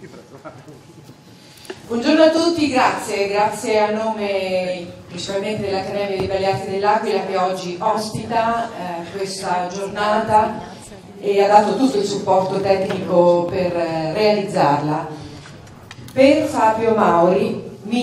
Buongiorno a tutti, grazie a nome principalmente dell'Accademia di Belle Arti dell'Aquila che oggi ospita questa giornata e ha dato tutto il supporto tecnico per realizzarla. Per Fabio Mauri,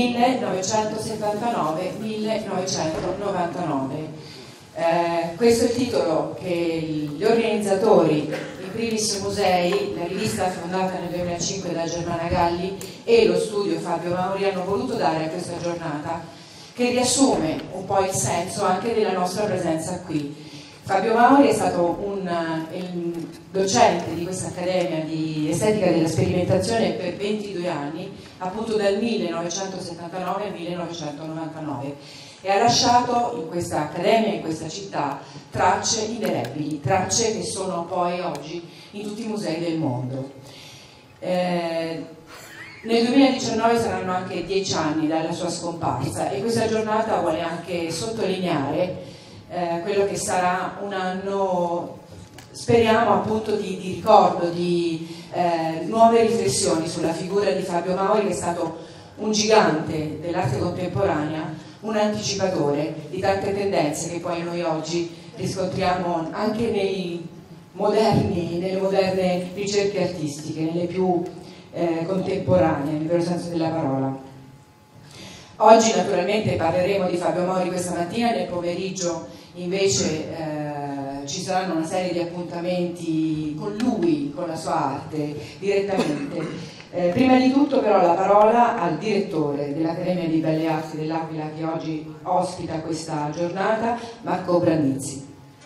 1979-1999. Questo è il titolo che gli organizzatori, in primis musei, la rivista fondata nel 2005 da Germana Galli e lo studio Fabio Mauri hanno voluto dare a questa giornata, che riassume un po' il senso anche della nostra presenza qui. Fabio Mauri è stato il docente di questa Accademia di Estetica della Sperimentazione per 22 anni, appunto dal 1979 al 1999. E ha lasciato in questa accademia, in questa città, tracce indelebili, tracce che sono poi oggi in tutti i musei del mondo. Nel 2019 saranno anche 10 anni dalla sua scomparsa e questa giornata vuole anche sottolineare quello che sarà un anno, speriamo appunto, di ricordo, di nuove riflessioni sulla figura di Fabio Mauri, che è stato un gigante dell'arte contemporanea, un anticipatore di tante tendenze che poi noi oggi riscontriamo anche nelle moderne ricerche artistiche, nelle più contemporanee, nel vero senso della parola. Oggi naturalmente parleremo di Fabio Mauri questa mattina, nel pomeriggio invece ci saranno una serie di appuntamenti con lui, con la sua arte, direttamente. Prima di tutto però la parola al direttore dell'Accademia di Belle Arti dell'Aquila che oggi ospita questa giornata, Marco Brandizzi.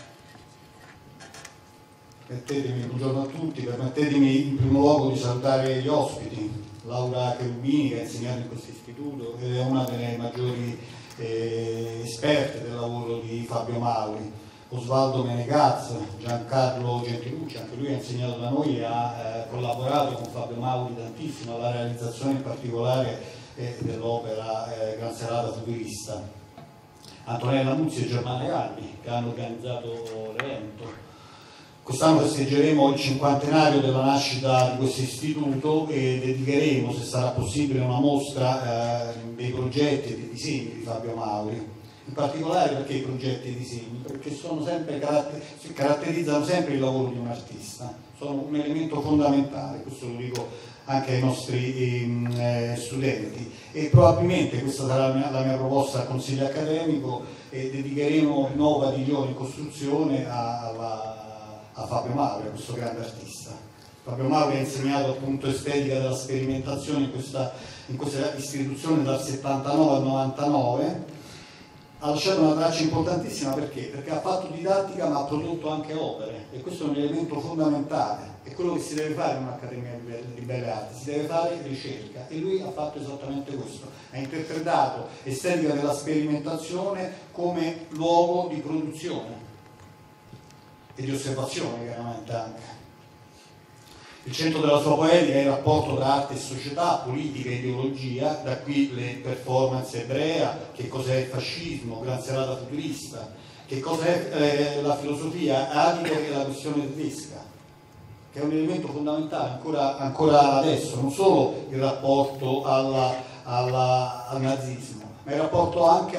Buongiorno a tutti, permettetemi in primo luogo di salutare gli ospiti, Laura Cherubini che ha insegnato in questo istituto ed è una delle maggiori esperte del lavoro di Fabio Mauri, Osvaldo Menegaz, Giancarlo Gentilucci, anche lui ha insegnato da noi e ha collaborato con Fabio Mauri tantissimo alla realizzazione in particolare dell'opera Gran Serata Futurista, Antonella Nuzzi e Germana Galli che hanno organizzato l'evento. Quest'anno festeggeremo il 50° della nascita di questo istituto e dedicheremo, se sarà possibile, una mostra dei progetti e dei disegni di Fabio Mauri. In particolare perché i progetti e i disegni? Perché caratterizzano sempre il lavoro di un artista, sono un elemento fondamentale, questo lo dico anche ai nostri studenti, e probabilmente questa sarà la mia proposta al Consiglio accademico e dedicheremo il nuovo padiglione in costruzione a Fabio Mauri, a questo grande artista. Fabio Mauri ha insegnato appunto estetica della sperimentazione in questa istituzione dal 79 al 99. Ha lasciato una traccia importantissima perché ha fatto didattica ma ha prodotto anche opere e questo è un elemento fondamentale, è quello che si deve fare in un'accademia di belle arti, si deve fare ricerca e lui ha fatto esattamente questo, ha interpretato estetica della sperimentazione come luogo di produzione e di osservazione chiaramente anche. Il centro della sua poetica è il rapporto tra arte e società, politica e ideologia, da qui le performance ebrea, che cos'è il fascismo, Gran Serata Futurista, che cos'è la filosofia adica e la questione tedesca, che è un elemento fondamentale ancora adesso, non solo il rapporto al nazismo, ma il rapporto anche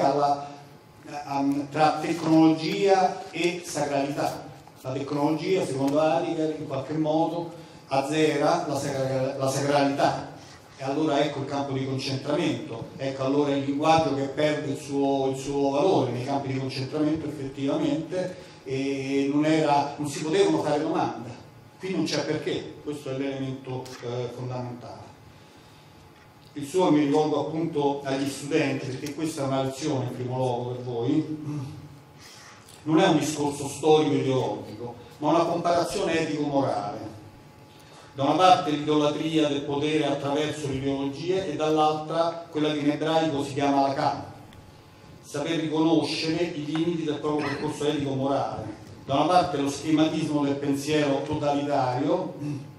tra tecnologia e sacralità. La tecnologia, secondo Heidegger, in qualche modo azzera la sacralità e allora ecco il campo di concentramento, ecco allora il linguaggio che perde il suo valore nei campi di concentramento effettivamente e non si potevano fare domande, qui non c'è perché, questo è l'elemento fondamentale. Il suo mi rivolgo appunto agli studenti perché questa è una lezione in primo luogo per voi, non è un discorso storico ideologico ma una comparazione etico-morale. Da una parte l'idolatria del potere attraverso l'ideologia e dall'altra quella che in ebraico si chiama Lacan, saper riconoscere i limiti del proprio percorso etico-morale. Da una parte lo schematismo del pensiero totalitario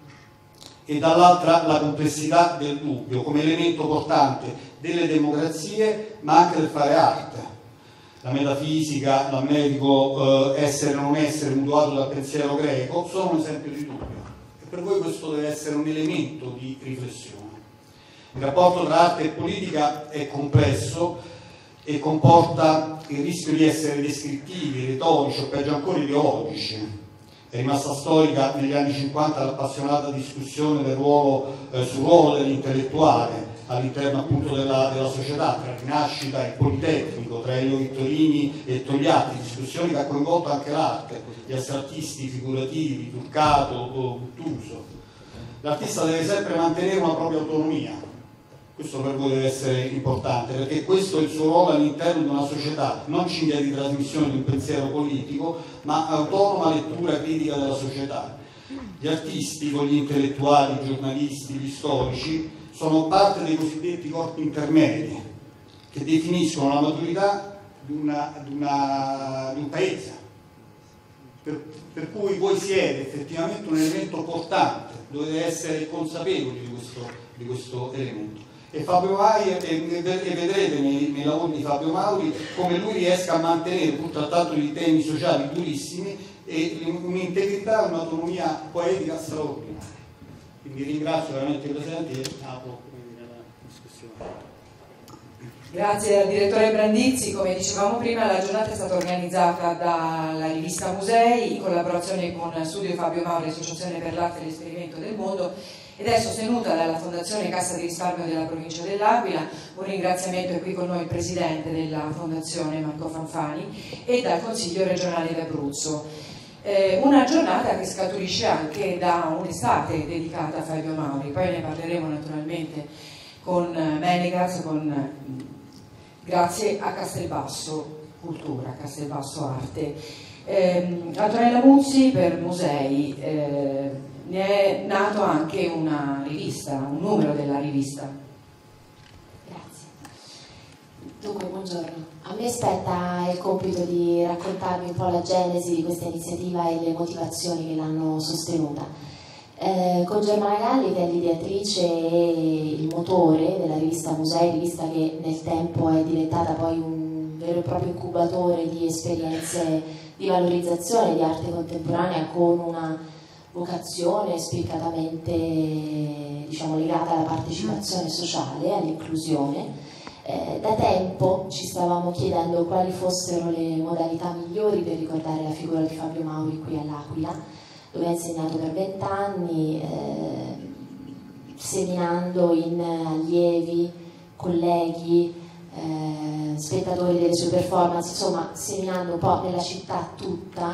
e dall'altra la complessità del dubbio come elemento portante delle democrazie ma anche del fare arte. La metafisica, l'amletico essere o non essere mutuato dal pensiero greco sono un esempio di dubbio. per voi questo deve essere un elemento di riflessione. Il rapporto tra arte e politica è complesso e comporta il rischio di essere descrittivi, retorici o peggio ancora ideologici. È rimasta storica negli anni 50 l'appassionata discussione sul ruolo dell'intellettuale all'interno appunto della società, tra Rinascita e Politecnico, tra Elio Vittorini e Togliatti, discussioni che ha coinvolto anche l'arte, gli astrattisti figurativi, Turcato o Guttuso. L'artista deve sempre mantenere una propria autonomia. Questo per voi deve essere importante, perché questo è il suo ruolo all'interno di una società, non cinghia di trasmissione di un pensiero politico, ma autonoma lettura critica della società. Gli artisti, con gli intellettuali, i giornalisti, gli storici, sono parte dei cosiddetti corpi intermedi, che definiscono la maturità di un paese, per cui voi siete effettivamente un elemento portante, dovete essere consapevoli di questo elemento. E Fabio Mauri, e vedrete nei lavori di Fabio Mauri come lui riesca a mantenere, pur trattando di temi sociali durissimi, un'integrità e un'autonomia poetica straordinaria. Quindi ringrazio veramente i presenti e apro la discussione. Grazie al direttore Brandizzi. Come dicevamo prima, la giornata è stata organizzata dalla rivista Musei in collaborazione con Studio Fabio Mauri, Associazione per l'Arte e l'Esperimento del Mondo, ed è sostenuta dalla Fondazione Cassa di Risparmio della Provincia dell'Aquila. Un ringraziamento, è qui con noi il Presidente della Fondazione Marco Fanfani, e dal Consiglio regionale d'Abruzzo. Una giornata che scaturisce anche da un'estate dedicata a Fabio Mauri, poi ne parleremo naturalmente con Menegas, grazie a Castelbasso Cultura, Castelbasso Arte. Antonella Muzzi per Musei, ne è nato anche una rivista, un numero della rivista. Grazie. Dunque, buongiorno. A me spetta il compito di raccontarvi un po' la genesi di questa iniziativa e le motivazioni che l'hanno sostenuta. Con Germana Galli, che è l'ideatrice e il motore della rivista Musei, rivista che nel tempo è diventata poi un vero e proprio incubatore di esperienze di valorizzazione di arte contemporanea, con una vocazione spiccatamente, diciamo, legata alla partecipazione sociale, all'inclusione. Da tempo ci stavamo chiedendo quali fossero le modalità migliori per ricordare la figura di Fabio Mauri qui all'Aquila, dove ha insegnato per 20 anni, seminando in allievi, colleghi, spettatori delle sue performance, insomma seminando un po' nella città tutta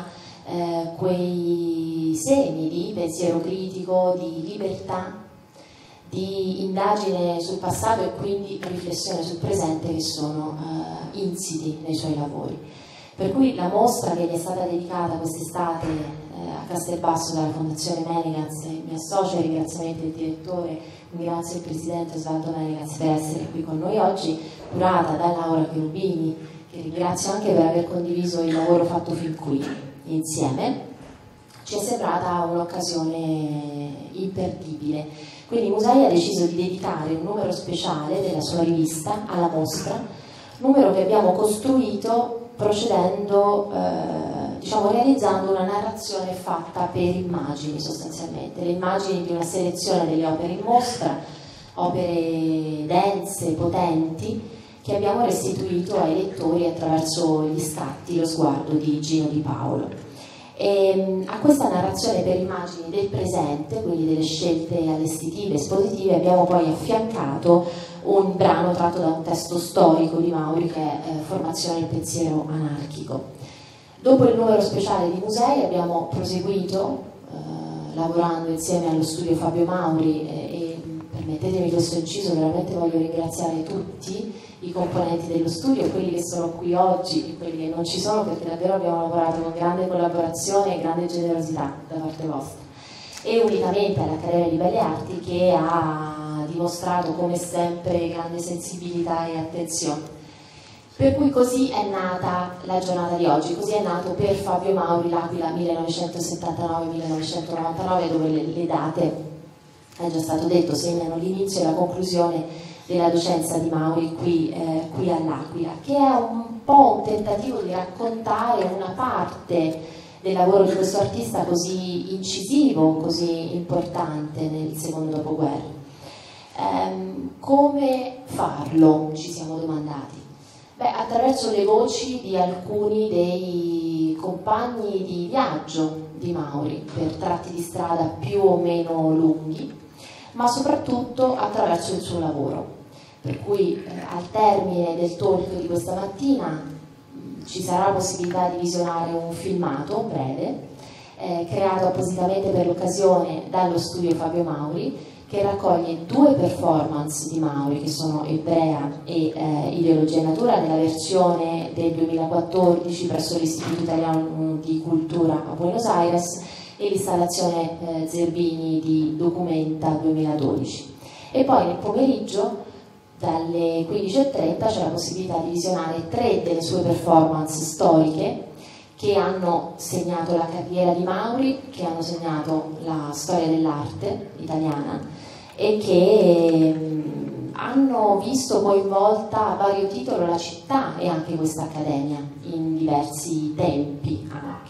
quei semi di pensiero critico, di libertà, di indagine sul passato e quindi riflessione sul presente, che sono insiti nei suoi lavori. Per cui la mostra che gli è stata dedicata quest'estate a Castelbasso dalla Fondazione Menegas, mi associo ai ringraziamenti del direttore, ringrazio il Presidente Osvaldo Menegas per essere qui con noi oggi, curata da Laura Cherubini, che ringrazio anche per aver condiviso il lavoro fatto fin qui insieme, ci è sembrata un'occasione imperdibile. Quindi Musei ha deciso di dedicare un numero speciale della sua rivista alla mostra, numero che abbiamo costruito procedendo, diciamo, realizzando una narrazione fatta per immagini, sostanzialmente, le immagini di una selezione delle opere in mostra, opere dense, potenti, che abbiamo restituito ai lettori attraverso gli scatti, lo sguardo di Gino Di Paolo. E a questa narrazione per immagini del presente, quindi delle scelte allestitive, espositive, abbiamo poi affiancato un brano tratto da un testo storico di Mauri, che è Formazione del pensiero anarchico. Dopo il numero speciale di Musei abbiamo proseguito lavorando insieme allo studio Fabio Mauri e permettetemi questo inciso, veramente voglio ringraziare tutti i componenti dello studio, quelli che sono qui oggi e quelli che non ci sono, perché davvero abbiamo lavorato con grande collaborazione e grande generosità da parte vostra, e unitamente all'Accademia di Belle Arti, che ha dimostrato come sempre grande sensibilità e attenzione. Per cui così è nata la giornata di oggi, così è nato per Fabio Mauri l'Aquila 1979-1999, dove le date, è già stato detto, segnano l'inizio e la conclusione della docenza di Mauri qui all'Aquila, che è un po' un tentativo di raccontare una parte del lavoro di questo artista così incisivo, così importante nel secondo dopoguerra. Come farlo, ci siamo domandati? Beh, attraverso le voci di alcuni dei compagni di viaggio di Mauri per tratti di strada più o meno lunghi, ma soprattutto attraverso il suo lavoro. Per cui al termine del talk di questa mattina ci sarà la possibilità di visionare un filmato breve creato appositamente per l'occasione dallo studio Fabio Mauri, che raccoglie 2 performance di Mauri, che sono Ebrea e Ideologia e Natura, nella versione del 2014 presso l'Istituto Italiano di Cultura a Buenos Aires, e l'installazione Zerbini di Documenta 2012. E poi nel pomeriggio dalle 15:30 c'è la possibilità di visionare 3 delle sue performance storiche che hanno segnato la carriera di Mauri, che hanno segnato la storia dell'arte italiana e che hanno visto coinvolta a vario titolo la città e anche questa accademia in diversi tempi anche.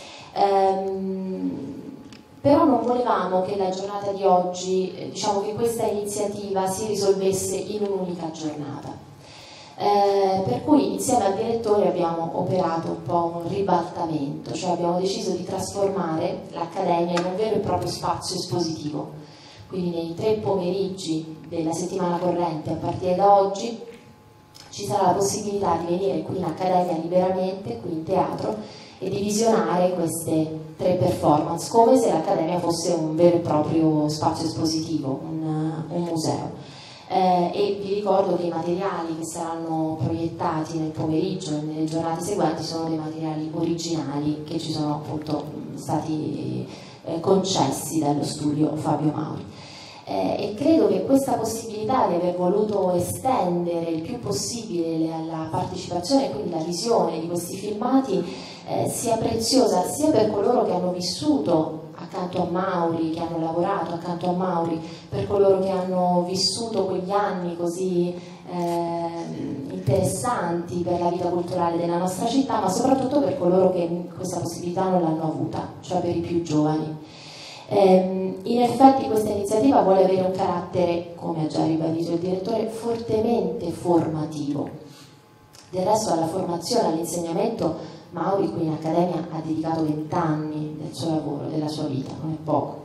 Però non volevamo che la giornata di oggi, diciamo che questa iniziativa si risolvesse in un'unica giornata. Per cui insieme al direttore abbiamo operato un po' un ribaltamento, cioè abbiamo deciso di trasformare l'Accademia in un vero e proprio spazio espositivo. Quindi nei 3 pomeriggi della settimana corrente, a partire da oggi, ci sarà la possibilità di venire qui in Accademia liberamente, qui in teatro, e di visionare queste 3 performance, come se l'Accademia fosse un vero e proprio spazio espositivo, un museo. E vi ricordo che i materiali che saranno proiettati nel pomeriggio e nelle giornate seguenti sono dei materiali originali che ci sono appunto stati concessi dallo studio Fabio Mauri. E credo che questa possibilità di aver voluto estendere il più possibile la partecipazione e quindi la visione di questi filmati sia preziosa sia per coloro che hanno vissuto accanto a Mauri, che hanno lavorato accanto a Mauri, per coloro che hanno vissuto quegli anni così interessanti per la vita culturale della nostra città, ma soprattutto per coloro che questa possibilità non l'hanno avuta, cioè per i più giovani. In effetti questa iniziativa vuole avere un carattere, come ha già ribadito il direttore, fortemente formativo. Del resto alla formazione, all'insegnamento, Mauri qui in Accademia ha dedicato 20 anni del suo lavoro, della sua vita, non è poco.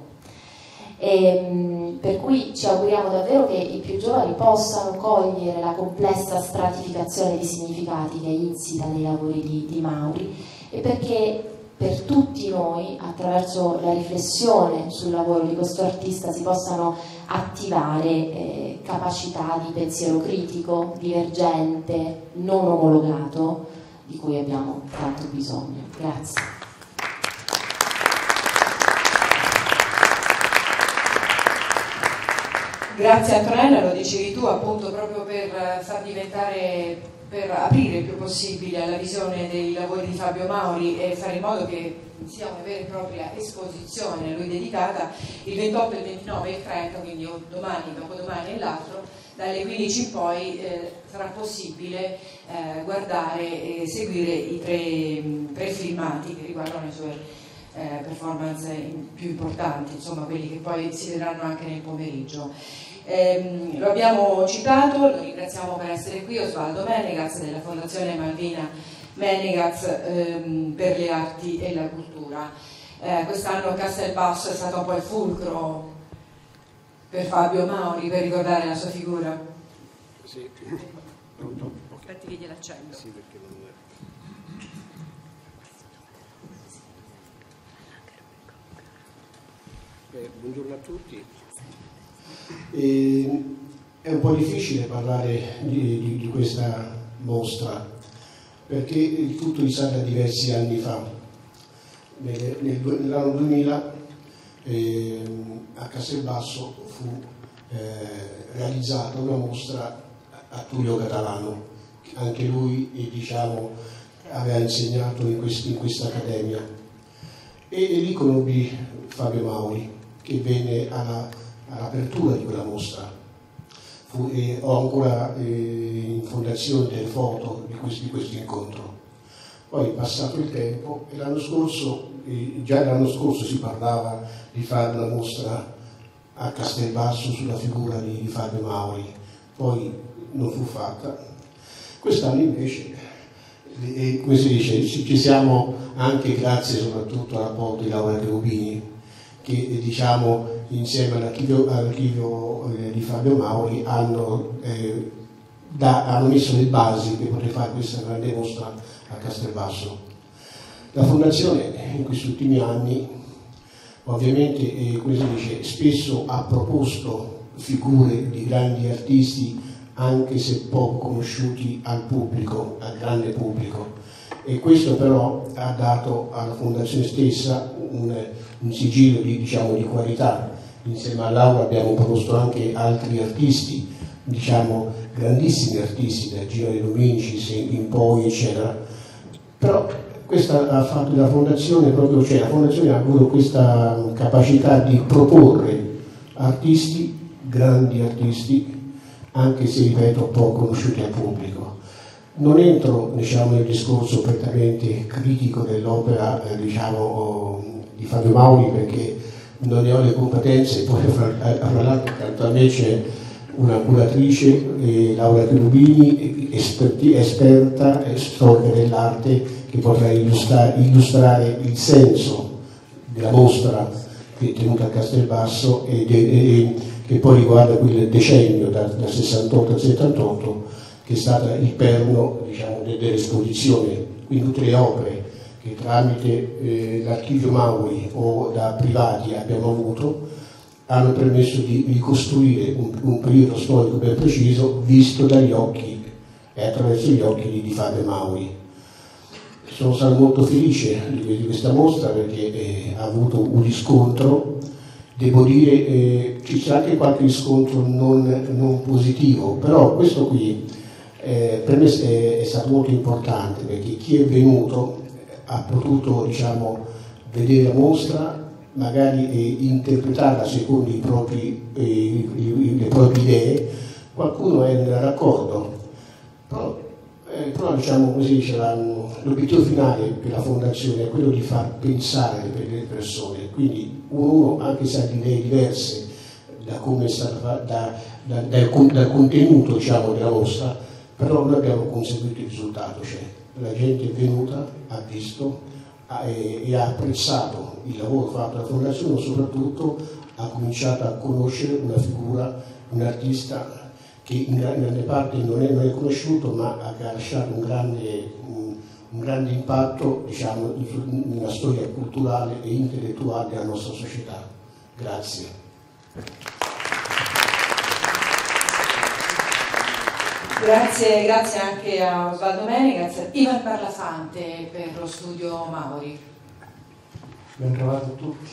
Per cui ci auguriamo davvero che i più giovani possano cogliere la complessa stratificazione di significati che è insita nei lavori di Mauri, e perché per tutti noi, attraverso la riflessione sul lavoro di questo artista, si possano attivare capacità di pensiero critico, divergente, non omologato, di cui abbiamo tanto bisogno. Grazie. Grazie Antonella, lo dicevi tu appunto proprio per far diventare, per aprire il più possibile alla visione dei lavori di Fabio Mauri e fare in modo che sia una vera e propria esposizione a lui dedicata il 28, il 29 e il 30, quindi domani, dopodomani e l'altro, dalle 15 in poi sarà possibile guardare e seguire i tre filmati che riguardano le sue performance più importanti, insomma quelli che poi si vedranno anche nel pomeriggio. Lo abbiamo citato, lo ringraziamo per essere qui, Osvaldo Menegaz della Fondazione Malvina Menegaz per le arti e la cultura. Quest'anno Castelbasso è stato un po' il fulcro per Fabio Mauri, per ricordare la sua figura. Sì. Aspetti che glielo accendo. Sì, perché non è. Buongiorno a tutti. È un po' difficile parlare di questa mostra perché il tutto risale a diversi anni fa. Nell'anno 2000 a Castelbasso fu realizzata una mostra a Tullio Catalano, anche lui diciamo, aveva insegnato in questa accademia, e lì conobbi Fabio Mauri che venne all'apertura di quella mostra. Ho ancora in fondazione delle foto di questo incontro. Poi è passato il tempo e l'anno scorso già l'anno scorso si parlava di fare una mostra a Castelbasso sulla figura di Fabio Mauri, poi non fu fatta. Quest'anno invece, come si dice, ci siamo anche grazie soprattutto all'apporto di Laura Cherubini, che diciamo insieme all'archivio di Fabio Mauri hanno messo le basi per poter fare questa grande mostra a Castelbasso. La Fondazione in questi ultimi anni ovviamente, come si dice, spesso ha proposto figure di grandi artisti anche se poco conosciuti al pubblico, al grande pubblico, e questo però ha dato alla Fondazione stessa un sigillo di qualità. Insieme a Laura abbiamo proposto anche altri artisti, diciamo grandissimi artisti, da Gino De Dominici in poi, eccetera. Però questa ha fatto la Fondazione proprio, cioè la Fondazione ha avuto questa capacità di proporre artisti, grandi artisti, anche se ripeto poco conosciuti al pubblico. Non entro nel discorso prettamente critico dell'opera di Fabio Mauri, perché non ne ho le competenze, poi fra l'altro accanto a me c'è una curatrice, Laura Cherubini, esperta e storica dell'arte, che potrà illustrare il senso della mostra che è tenuta a Castelbasso e che poi riguarda quel decennio dal 68 al 78, che è stata il perno dell'esposizione. Quindi tutte le opere che tramite l'archivio Mauri o da privati abbiamo avuto hanno permesso di ricostruire un periodo storico ben preciso visto dagli occhi e attraverso gli occhi di Fabio Mauri. Sono stato molto felice di questa mostra perché ha avuto un riscontro, devo dire ci sarà anche qualche riscontro non positivo, però questo qui per me è stato molto importante, perché chi è venuto ha potuto vedere la mostra, magari interpretarla secondo le proprie idee. Qualcuno è nel raccordo, però come si dice, l'obiettivo finale per la Fondazione è quello di far pensare le persone, quindi uno anche se ha idee diverse da come è stata dal contenuto della mostra, però noi abbiamo conseguito il risultato, cioè la gente è venuta, ha visto e ha apprezzato il lavoro fatto dalla Fondazione, ma soprattutto ha cominciato a conoscere una figura, un artista che in grande parte non è conosciuto, ma ha lasciato un grande impatto nella storia culturale e intellettuale della nostra società. Grazie. Grazie anche a Osvaldo Meni, grazie a Ivan Parlafante per lo studio Mauri. Ben trovati a tutti.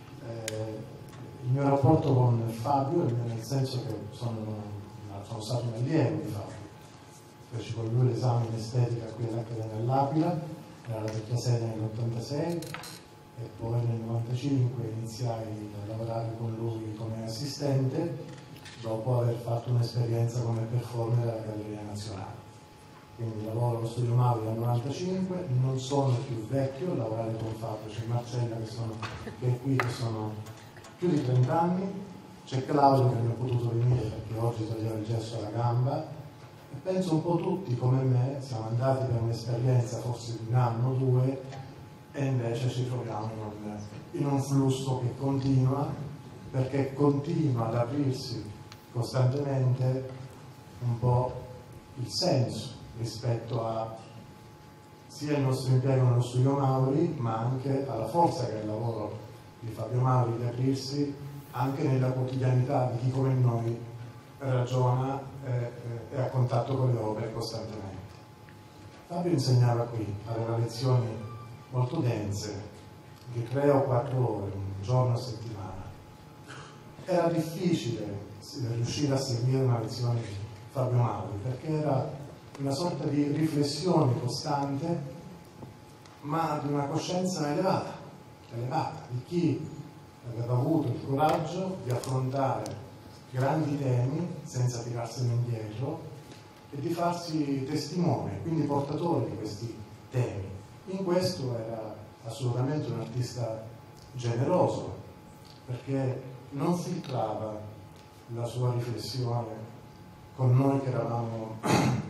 Il mio rapporto con Fabio, nel senso che sono stato un allievo di Fabio. Feci con lui l'esame in estetica qui all'Accademia dell'Aquila, era la vecchia sede nell'86, e poi nel 95 iniziai a lavorare con lui come assistente, dopo aver fatto un'esperienza come performer alla Galleria Nazionale. Quindi lavoro allo studio Mauri dal 95, non sono più vecchio, lavorare con Fabio, c'è Marcella che è qui, che sono più di 30 anni, c'è Claudio che non è potuto venire perché oggi toglieva il gesso alla gamba, e penso un po' tutti come me siamo andati per un'esperienza forse di un anno o due, e invece ci troviamo in un flusso che continua, perché continua ad aprirsi costantemente un po' il senso rispetto a sia il nostro impiego nello studio Mauri, ma anche alla forza che è il lavoro di Fabio Mauri di aprirsi anche nella quotidianità di chi come noi ragiona e a contatto con le opere costantemente. Fabio insegnava qui, aveva lezioni molto dense, di 3 o 4 ore, un giorno a settimana. Era difficile riuscire a seguire una lezione di Fabio Mauri, perché era una sorta di riflessione costante, ma di una coscienza elevata, di chi aveva avuto il coraggio di affrontare grandi temi senza tirarsene indietro e di farsi testimone, quindi portatore di questi temi. In questo era assolutamente un artista generoso, perché non filtrava la sua riflessione con noi che eravamo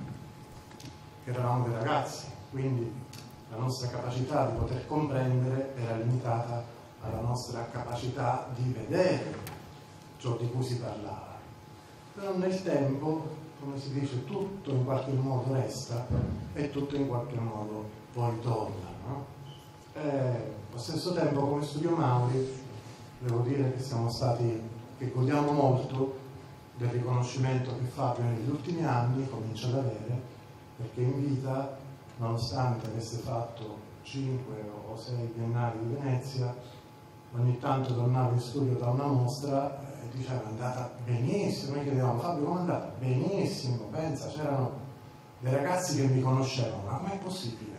dei ragazzi, quindi la nostra capacità di poter comprendere era limitata alla nostra capacità di vedere ciò di cui si parlava. Però nel tempo, come si dice, tutto in qualche modo resta e tutto in qualche modo poi torna, no? Allo stesso tempo, come Studio Mauri, devo dire che godiamo molto del riconoscimento che Fabio negli ultimi anni comincia ad avere, perché in vita, nonostante avesse fatto 5 o 6 biennali di Venezia, ogni tanto tornava in studio da una mostra e diceva: è andata benissimo. Noi chiedevamo: Fabio, come è andata? Benissimo, pensa, c'erano dei ragazzi che mi conoscevano, ma com'è possibile?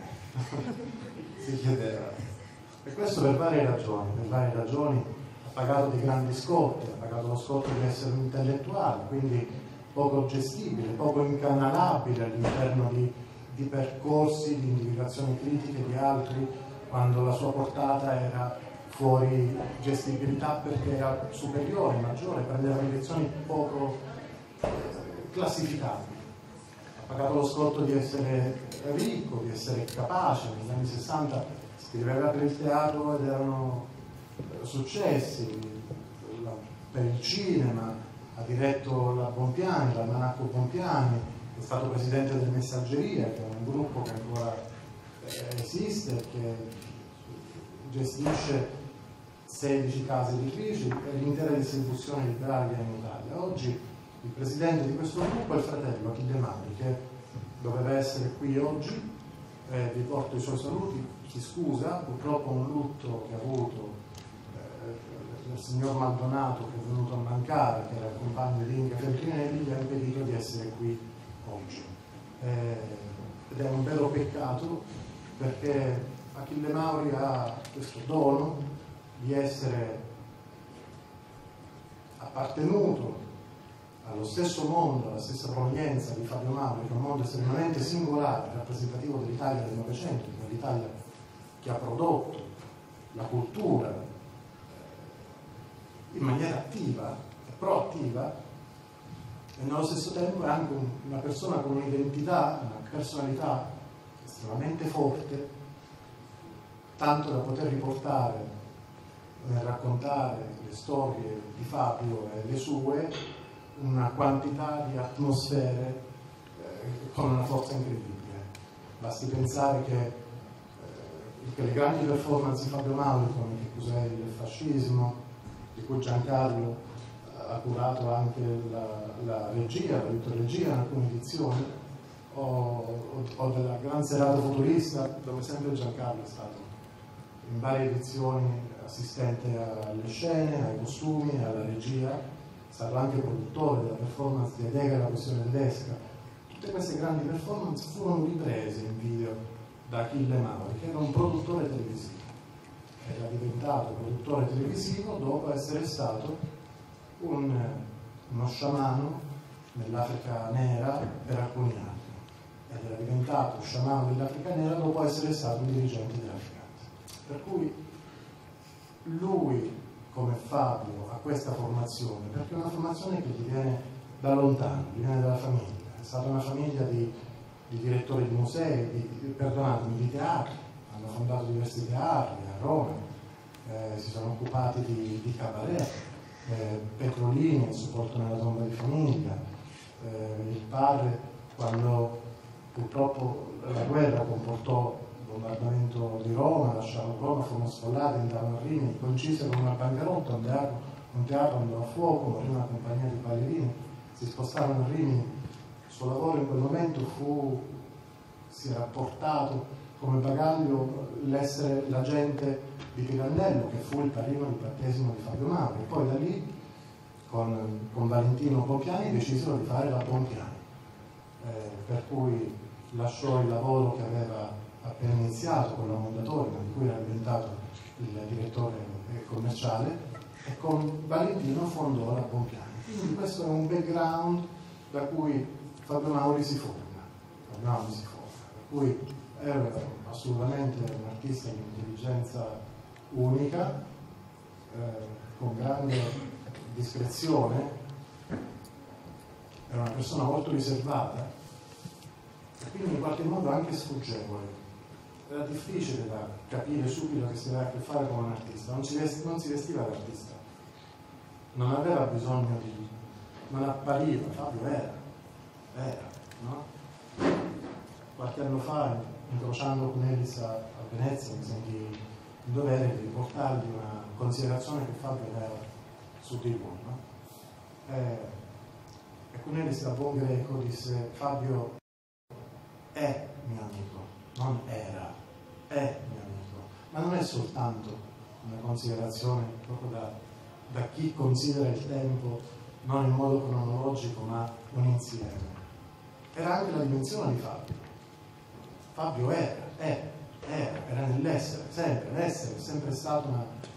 Si chiedeva. E questo per varie ragioni. Ha pagato dei grandi scotti, ha pagato lo scotto di essere un intellettuale, quindi poco gestibile, poco incanalabile all'interno di percorsi di individuazioni critiche di altri, quando la sua portata era fuori gestibilità perché era superiore, maggiore, prendeva direzioni poco classificabili. Ha pagato lo scotto di essere ricco, di essere capace. Negli anni 60 scriveva per il teatro ed erano successi, per il cinema, ha diretto la Bompiani, l'Almanacco Bompiani, è stato presidente del Messaggeria, che è un gruppo che ancora esiste, che gestisce 16 case editrici e l'intera distribuzione libraria in Italia. Oggi il presidente di questo gruppo è il fratello Achille Mauri, che doveva essere qui oggi, vi porto i suoi saluti, si scusa, purtroppo un lutto che ha avuto il signor Maldonato, che è venuto a mancare, che era il compagno di Inga Feltrinelli, gli ha impedito di essere qui oggi. Ed è un vero peccato, perché Achille Mauri ha questo dono di essere appartenuto allo stesso mondo, alla stessa provenienza di Fabio Mauri, che è un mondo estremamente singolare, rappresentativo dell'Italia del Novecento, di quell'Italia che ha prodotto la cultura in maniera attiva e proattiva, e nello stesso tempo è anche una persona con un'identità, una personalità estremamente forte, tanto da poter riportare nel raccontare le storie di Fabio e le sue una quantità di atmosfere con una forza incredibile. Basti pensare che le grandi performance di Fabio Mauri, come Che cos'è il fascismo, di cui Giancarlo ha curato anche la regia, la regia in alcune edizioni, o della Gran Serata Futurista, dove sempre Giancarlo è stato in varie edizioni assistente alle scene, ai costumi, alla regia, è stato anche produttore della performance di Edega e la questione tedesca. Tutte queste grandi performance furono riprese in video da Achille Mauri, che era un produttore televisivo. Era diventato produttore televisivo dopo essere stato uno sciamano nell'Africa nera per alcuni anni, ed era diventato sciamano dell'Africa nera dopo essere stato un dirigente dei trafficanti. Per cui lui, come Fabio, ha questa formazione, perché è una formazione che gli viene da lontano, gli viene dalla famiglia. È stata una famiglia di direttori di musei, di teatri, hanno fondato diversi teatri a Roma, si sono occupati di cabaret, Petrolini, il supporto nella tomba di famiglia, il padre, quando purtroppo la guerra comportò il bombardamento di Roma, lasciarono Roma, furono sfollati, andarono a Rimini, coincisero con una bancarotta, un teatro andò a fuoco, morì una compagnia di ballerini, si spostarono a Rimini. Il suo lavoro in quel momento si era portato come bagaglio l'essere l'agente di Pirandello, che fu il padrino di battesimo di Fabio Mauri, e poi da lì con Valentino Bompiani decisero di fare la Bompiani, per cui lasciò il lavoro che aveva appena iniziato con la Mondadori, di cui era diventato il direttore commerciale, e con Valentino fondò la Bompiani. Quindi questo è un background da cui Fabio Mauri si forma, per cui È assolutamente un artista di intelligenza unica, con grande discrezione, era una persona molto riservata e quindi in qualche modo anche sfuggevole. Era difficile da capire subito che si aveva a che fare con un artista, non si vestiva d'artista, non aveva bisogno di, non appariva, Fabio era, no? Qualche anno fa, incrociando con Elis a Venezia, mi sentì in dovere di riportargli una considerazione che Fabio aveva su di lui, no? E con Elis, da buon greco, disse: Fabio è mio amico, non era, è mio amico, ma non è soltanto una considerazione proprio da chi considera il tempo non in modo cronologico ma un insieme. Era anche la dimensione di Fabio. Fabio era nell'essere, sempre, l'essere è sempre stata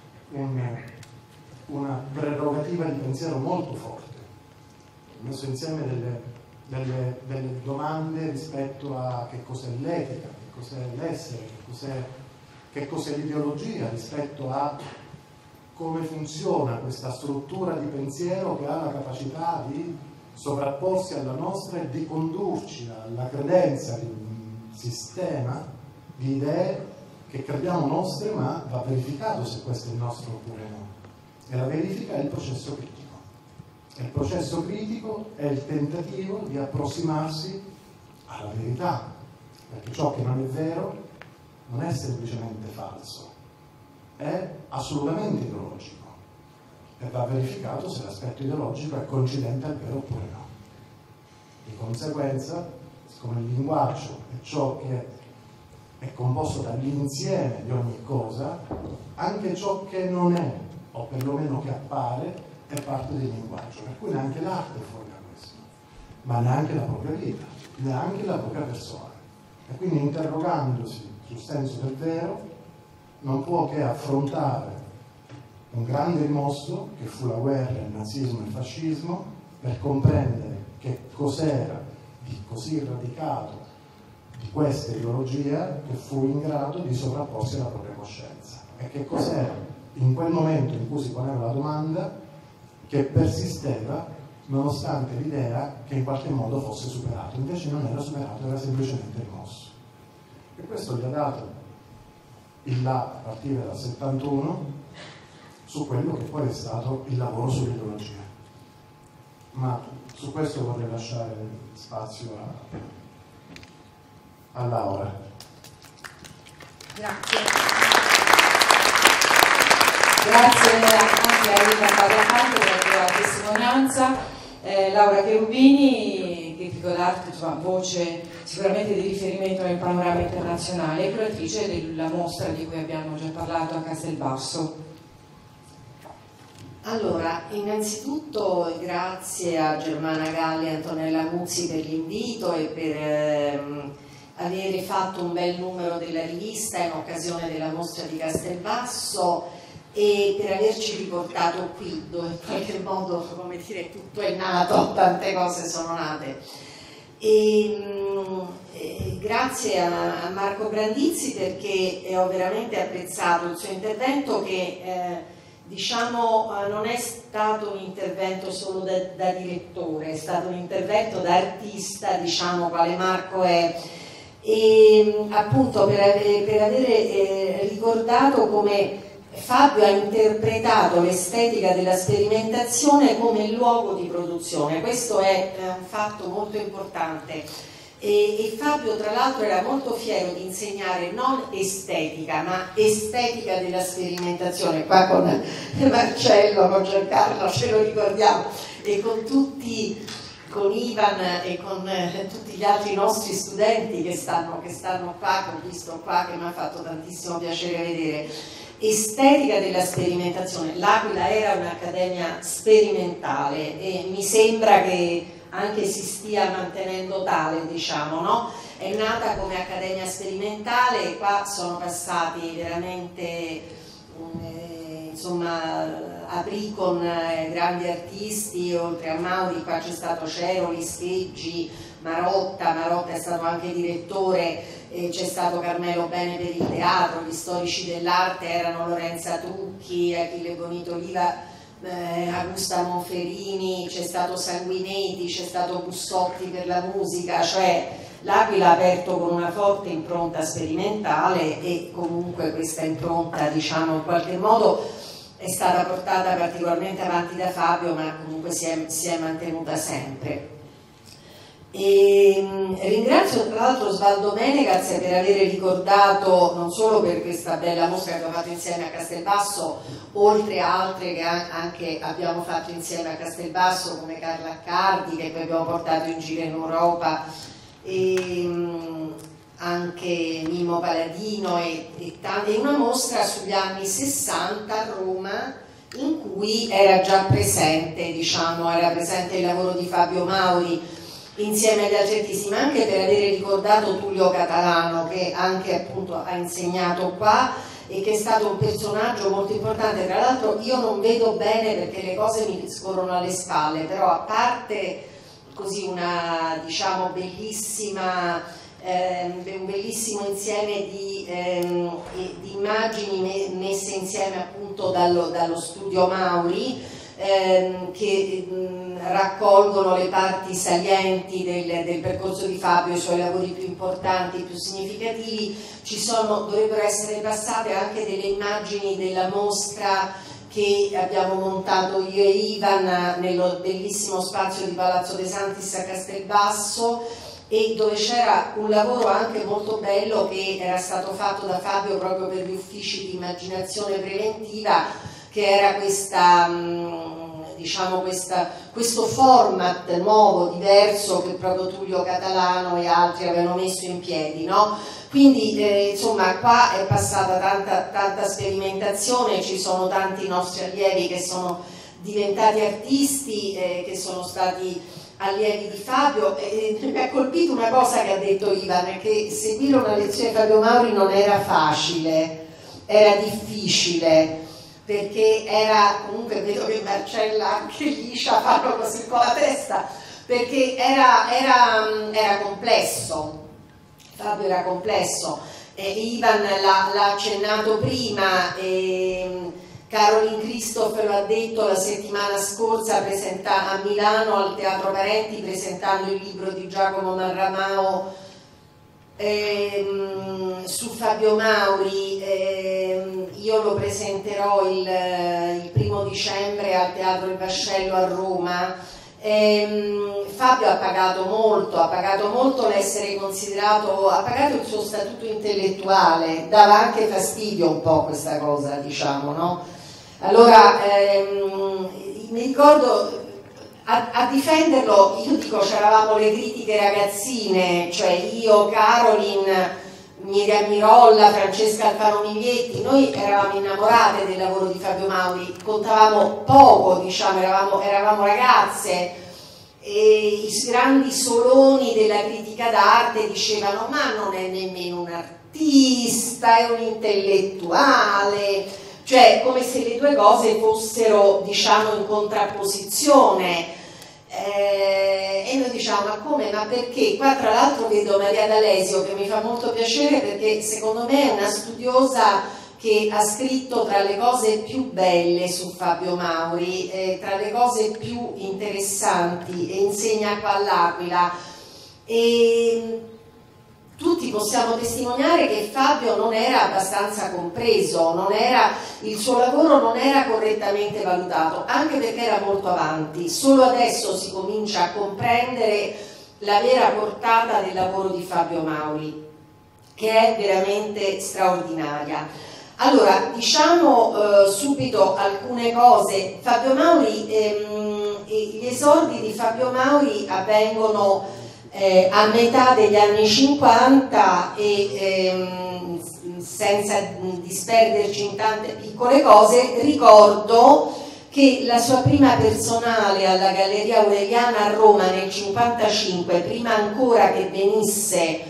una prerogativa di pensiero molto forte, messo insieme delle domande rispetto a che cos'è l'etica, che cos'è l'essere, che cos'è l'ideologia, rispetto a come funziona questa struttura di pensiero che ha la capacità di sovrapporsi alla nostra e di condurci alla credenza di un sistema di idee che crediamo nostre, ma va verificato se questo è il nostro oppure no. E la verifica è il processo critico. E il processo critico è il tentativo di approssimarsi alla verità, perché ciò che non è vero non è semplicemente falso, è assolutamente ideologico e va verificato se l'aspetto ideologico è coincidente al vero oppure no. Di conseguenza, siccome il linguaggio è ciò che è composto dall'insieme di ogni cosa, anche ciò che non è, o perlomeno che appare, è parte del linguaggio, per cui neanche l'arte è fuori da questo, ma neanche la propria vita, neanche la propria persona. E quindi, interrogandosi sul senso del vero, non può che affrontare un grande rimosso che fu la guerra, il nazismo e il fascismo, per comprendere che cos'era di così radicato di questa ideologia che fu in grado di sovrapporsi alla propria coscienza, e che cos'era in quel momento in cui si poneva la domanda che persisteva nonostante l'idea che in qualche modo fosse superato. Invece non era superato, era semplicemente rimosso. E questo gli ha dato il là a partire dal 71 su quello che poi è stato il lavoro sull'ideologia. Ma su questo vorrei lasciare spazio a Laura. Grazie. Grazie anche a Rita Pagliacante per la tua testimonianza. Laura Cherubini, critico d'arte, voce sicuramente di riferimento nel panorama internazionale, e curatrice della mostra di cui abbiamo già parlato a Castelbasso. Allora, innanzitutto grazie a Germana Galli e Antonella Muzzi per l'invito e per aver fatto un bel numero della rivista in occasione della mostra di Castelbasso e per averci riportato qui, dove in qualche modo, come dire, tutto è nato, tante cose sono nate. Grazie a Marco Brandizzi, perché ho veramente apprezzato il suo intervento, che diciamo non è stato un intervento solo da direttore, è stato un intervento da artista, diciamo, quale Marco è, e appunto per avere ricordato come Fabio ha interpretato l'estetica della sperimentazione come luogo di produzione. Questo è un fatto molto importante. E Fabio, tra l'altro, era molto fiero di insegnare non estetica, ma estetica della sperimentazione. Qua con Marcello, con Giancarlo ce lo ricordiamo, e con tutti, con Ivan e con tutti gli altri nostri studenti che stanno qua, che ho visto qua, che mi ha fatto tantissimo piacere vedere. Estetica della sperimentazione. L'Aquila era un'accademia sperimentale e mi sembra che anche si stia mantenendo tale, diciamo, no? È nata come accademia sperimentale e qua sono passati veramente insomma, aprì con grandi artisti, oltre a Mauri qua c'è stato Ceroli, Scheggi, Marotta è stato anche direttore, c'è stato Carmelo Bene per il teatro, gli storici dell'arte erano Lorenza Trucchi, Achille Bonito Oliva, Augusta Monferini, c'è stato Sanguinetti, c'è stato Bussotti per la musica, cioè l'Aquila ha aperto con una forte impronta sperimentale e comunque questa impronta, diciamo, in qualche modo è stata portata particolarmente avanti da Fabio, ma comunque si è mantenuta sempre. E ringrazio tra l'altro Osvaldo Menegaz per aver ricordato, non solo per questa bella mostra che abbiamo fatto insieme a Castelbasso, oltre a altre che anche abbiamo fatto insieme a Castelbasso, come Carla Accardi, che poi abbiamo portato in giro in Europa, e anche Mimmo Paladino, e una mostra sugli anni 60 a Roma, in cui era già presente, diciamo, era presente il lavoro di Fabio Mauri insieme agli altri artisti, ma anche per avere ricordato Tullio Catalano, che anche appunto ha insegnato qua e che è stato un personaggio molto importante. Tra l'altro io non vedo bene perché le cose mi scorrono alle spalle, però a parte così una, diciamo, bellissima, un bellissimo insieme di immagini messe insieme appunto dallo studio Mauri, che raccolgono le parti salienti del percorso di Fabio, i suoi lavori più importanti, più significativi. Dovrebbero essere passate anche delle immagini della mostra che abbiamo montato io e Ivan nello bellissimo spazio di Palazzo De Santis a Castelbasso, e dove c'era un lavoro anche molto bello che era stato fatto da Fabio proprio per gli uffici di immaginazione preventiva, che era diciamo questo format nuovo, diverso, che proprio Tullio Catalano e altri avevano messo in piedi, no? Quindi insomma qua è passata tanta sperimentazione, ci sono tanti nostri allievi che sono diventati artisti, che sono stati allievi di Fabio, e mi ha colpito una cosa che ha detto Ivan, che seguire una lezione di Fabio Mauri non era facile, era difficile, perché era, comunque vedo che Marcella anche Liscia fanno così con la testa, perché era complesso. Fabio era complesso, Ivan l'ha accennato prima, Caroline Christoph lo ha detto la settimana scorsa a Milano al Teatro Parenti, presentando il libro di Giacomo Marramao su Fabio Mauri. Io lo presenterò il 1° dicembre al Teatro Il Vascello a Roma. Fabio ha pagato molto l'essere considerato, ha pagato il suo statuto intellettuale, dava anche fastidio un po' questa cosa, diciamo, no? Allora mi ricordo, a difenderlo, io dico, c'eravamo le critiche ragazzine, cioè io, Caroline, Miriam Mirolla, Francesca Alfano Miglietti, noi eravamo innamorate del lavoro di Fabio Mauri, contavamo poco, diciamo, eravamo ragazze, e i grandi soloni della critica d'arte dicevano: ma non è nemmeno un artista, è un intellettuale, cioè come se le due cose fossero, diciamo, in contrapposizione. E noi diciamo: ma come, ma perché? Qua tra l'altro vedo Maria D'Alesio, che mi fa molto piacere, perché secondo me è una studiosa che ha scritto tra le cose più belle su Fabio Mauri, tra le cose più interessanti, e insegna qua all'Aquila, e tutti possiamo testimoniare che Fabio non era abbastanza compreso, il suo lavoro non era correttamente valutato, anche perché era molto avanti. Solo adesso si comincia a comprendere la vera portata del lavoro di Fabio Mauri, che è veramente straordinaria. Allora, diciamo subito alcune cose. Fabio Mauri, gli esordi di Fabio Mauri avvengono a metà degli anni 50 e senza disperderci in tante piccole cose, ricordo che la sua prima personale alla Galleria Aureliana a Roma nel 55, prima ancora che venisse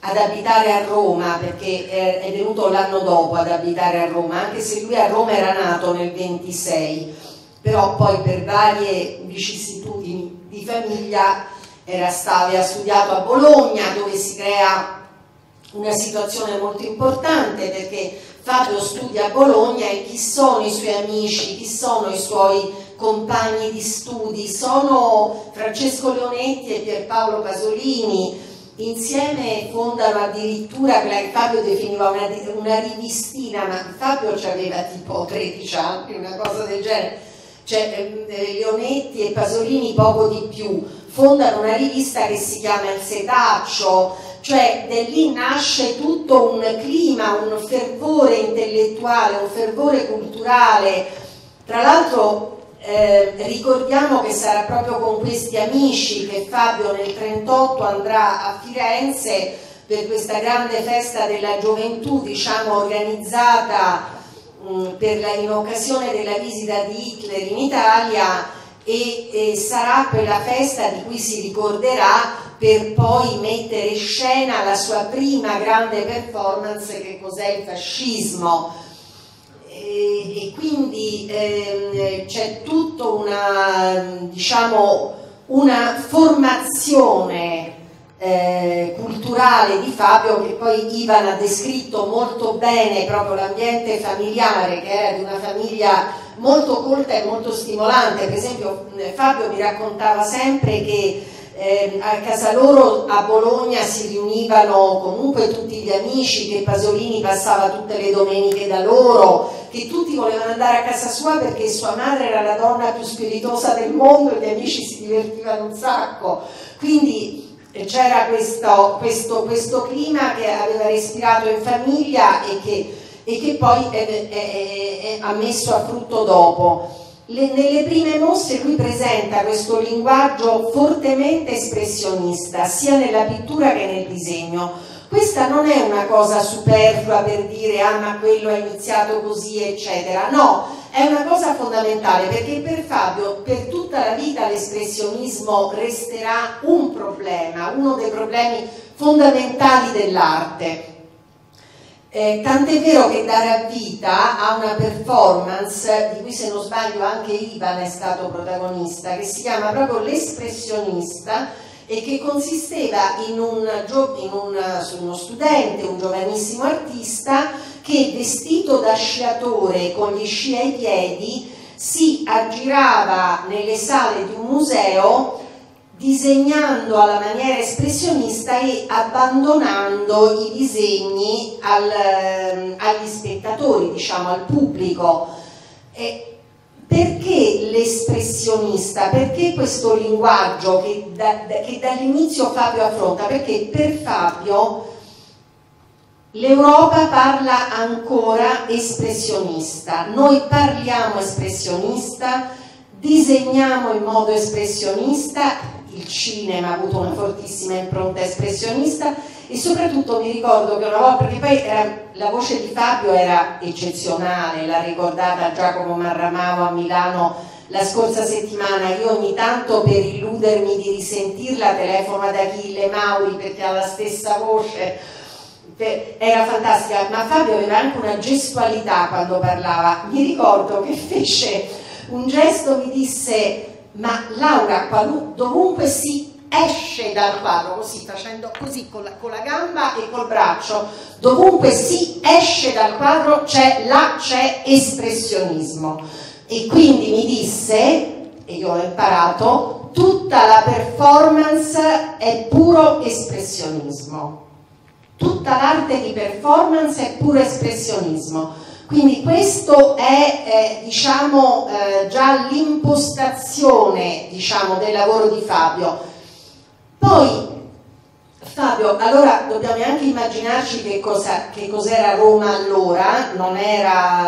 ad abitare a Roma, perché è venuto l'anno dopo ad abitare a Roma, anche se lui a Roma era nato nel 26, però poi per varie vicissitudini di famiglia aveva studiato a Bologna, dove si crea una situazione molto importante, perché Fabio studia a Bologna e chi sono i suoi amici, chi sono i suoi compagni di studi? Sono Francesco Leonetti e Pierpaolo Pasolini. Insieme fondano addirittura quella che Fabio definiva una rivistina, ma Fabio aveva tipo 13 anni, una cosa del genere, cioè Leonetti e Pasolini poco di più, fondano una rivista che si chiama Il Setaccio, cioè da lì nasce tutto un clima, un fervore intellettuale, un fervore culturale. Tra l'altro ricordiamo che sarà proprio con questi amici che Fabio nel 1938 andrà a Firenze per questa grande festa della gioventù, diciamo organizzata in occasione della visita di Hitler in Italia, e sarà quella festa di cui si ricorderà per poi mettere in scena la sua prima grande performance, che cos'è il fascismo. E quindi c'è tutta una formazione culturale di Fabio, che poi Ivan ha descritto molto bene, proprio l'ambiente familiare, che era di una famiglia molto colta e molto stimolante. Per esempio Fabio mi raccontava sempre che a casa loro a Bologna si riunivano comunque tutti gli amici, che Pasolini passava tutte le domeniche da loro, che tutti volevano andare a casa sua perché sua madre era la donna più spiritosa del mondo e gli amici si divertivano un sacco. Quindi c'era questo clima che aveva respirato in famiglia e che poi ha messo a frutto dopo. Nelle prime mostre lui presenta questo linguaggio fortemente espressionista, sia nella pittura che nel disegno. Questa non è una cosa superflua per dire ah ma quello ha iniziato così eccetera, no, è una cosa fondamentale, perché per Fabio per tutta la vita l'espressionismo resterà un problema, uno dei problemi fondamentali dell'arte. Tant'è vero che darà vita a una performance di cui, se non sbaglio, anche Ivan è stato protagonista, che si chiama proprio L'espressionista, e che consisteva in uno studente, un giovanissimo artista, che vestito da sciatore con gli sci ai piedi si aggirava nelle sale di un museo disegnando alla maniera espressionista e abbandonando i disegni agli spettatori, diciamo al pubblico. Perché l'espressionista? Perché questo linguaggio che dall'inizio Fabio affronta? Perché per Fabio l'Europa parla ancora espressionista, noi parliamo espressionista, disegniamo in modo espressionista, il cinema ha avuto una fortissima impronta espressionista, e soprattutto mi ricordo che una volta, perché poi la voce di Fabio era eccezionale, l'ha ricordata Giacomo Marramavo a Milano la scorsa settimana. Io ogni tanto, per illudermi di risentirla, telefono ad Achille Mauri perché ha la stessa voce, era fantastica. Ma Fabio aveva anche una gestualità quando parlava. Mi ricordo che fece un gesto, mi disse: ma Laura, dovunque si esce dal quadro, così, facendo così con la gamba e col braccio, dovunque si esce dal quadro c'è espressionismo. E quindi mi disse, e io ho imparato, tutta la performance è puro espressionismo, tutta l'arte di performance è puro espressionismo. Quindi questo è diciamo già l'impostazione, diciamo, del lavoro di Fabio. Poi Fabio, allora dobbiamo anche immaginarci che cos'era Roma allora. Non era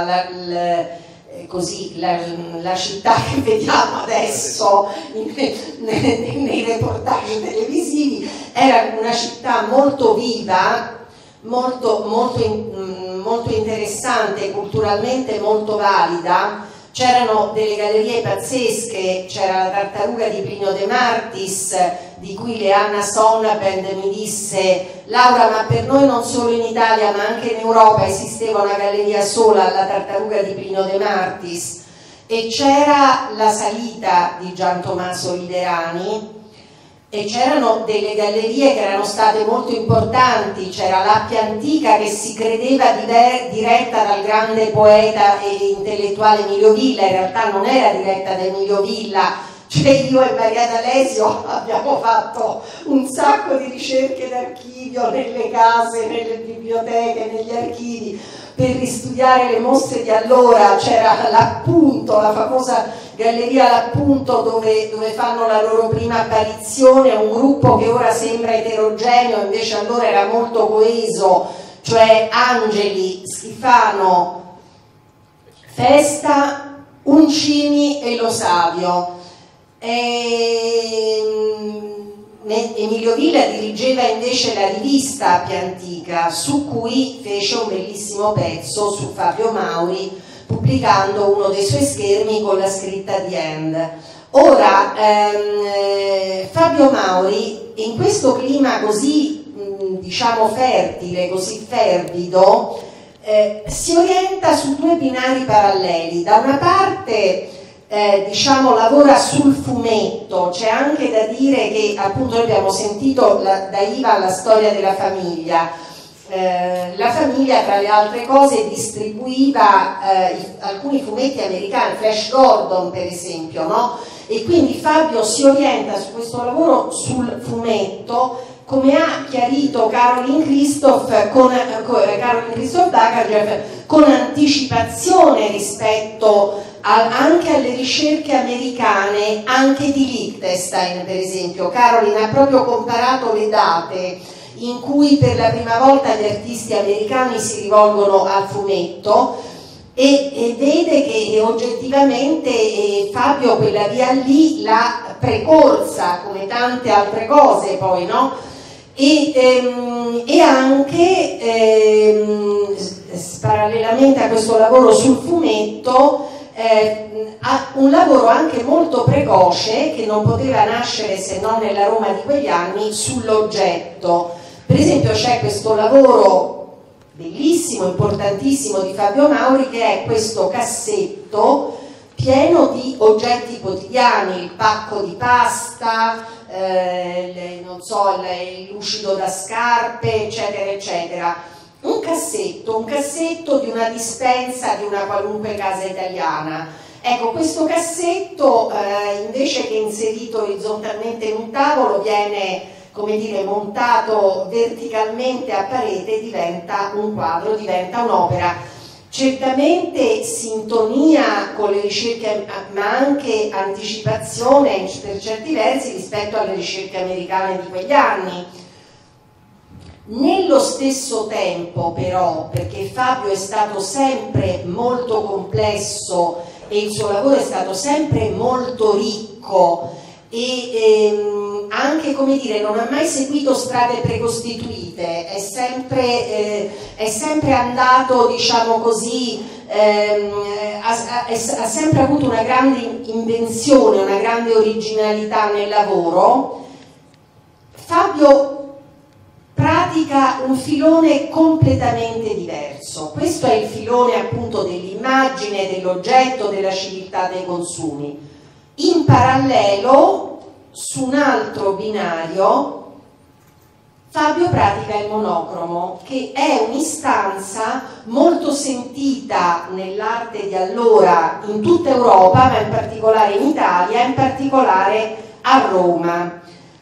la città che vediamo adesso nei reportage televisivi. Era una città molto viva, molto interessante, culturalmente molto valida. c'erano delle gallerie pazzesche, c'era la Tartaruga di Plinio De Martis, di cui Leanna Sonnabend mi disse: Laura, ma per noi non solo in Italia ma anche in Europa esisteva una galleria sola, la Tartaruga di Plinio De Martis. E c'era la Salita di Gian Tommaso Liderani, e c'erano delle gallerie che erano state molto importanti. C'era l'Appia Antica, che si credeva diretta dal grande poeta e intellettuale Emilio Villa, in realtà non era diretta da Emilio Villa. Cioè, io e Maria D'Alesio abbiamo fatto un sacco di ricerche d'archivio nelle case, nelle biblioteche, negli archivi, per ristudiare le mostre di allora. C'era l'Appunto, la famosa galleria L'Appunto, dove fanno la loro prima apparizione, un gruppo che ora sembra eterogeneo, invece allora era molto coeso, cioè Angeli, Schifano, Festa, Uncini e Lo Savio. Emilio Villa dirigeva invece la rivista Appia Antica, su cui fece un bellissimo pezzo su Fabio Mauri, pubblicando uno dei suoi schermi con la scritta The End. Ora, Fabio Mauri, in questo clima così diciamo fertile, così fervido, si orienta su due binari paralleli. Da una parte diciamo lavora sul fumetto. C'è anche da dire che, appunto, noi abbiamo sentito da Iva la storia della famiglia. La famiglia, tra le altre cose, distribuiva alcuni fumetti americani, Flash Gordon per esempio, no? E quindi Fabio si orienta su questo lavoro sul fumetto, come ha chiarito Caroline Christoph Bakajev, con anticipazione rispetto anche alle ricerche americane, anche di Liechtenstein per esempio. Caroline ha proprio comparato le date in cui per la prima volta gli artisti americani si rivolgono al fumetto, e vede che oggettivamente Fabio quella via lì l'ha precorsa, come tante altre cose poi, no? E anche parallelamente a questo lavoro sul fumetto ha un lavoro anche molto precoce, che non poteva nascere se non nella Roma di quegli anni, sull'oggetto. Per esempio c'è questo lavoro bellissimo, importantissimo di Fabio Mauri, che è questo cassetto pieno di oggetti quotidiani, il pacco di pasta, non so, il lucido da scarpe, eccetera eccetera. Un cassetto di una dispensa di una qualunque casa italiana. Ecco, questo cassetto invece che inserito orizzontalmente in un tavolo viene, come dire, montato verticalmente a parete, diventa un quadro, diventa un'opera. Certamente sintonia con le ricerche, ma anche anticipazione per certi versi rispetto alle ricerche americane di quegli anni. Nello stesso tempo però, perché Fabio è stato sempre molto complesso e il suo lavoro è stato sempre molto ricco, e anche, come dire, non ha mai seguito strade precostituite, è sempre andato, diciamo così, ha sempre avuto una grande invenzione, una grande originalità nel lavoro. Fabio pratica un filone completamente diverso. Questo è il filone appunto dell'immagine, dell'oggetto, della civiltà dei consumi. In parallelo, su un altro binario, Fabio pratica il monocromo, che è un'istanza molto sentita nell'arte di allora in tutta Europa, ma in particolare in Italia, in particolare a Roma,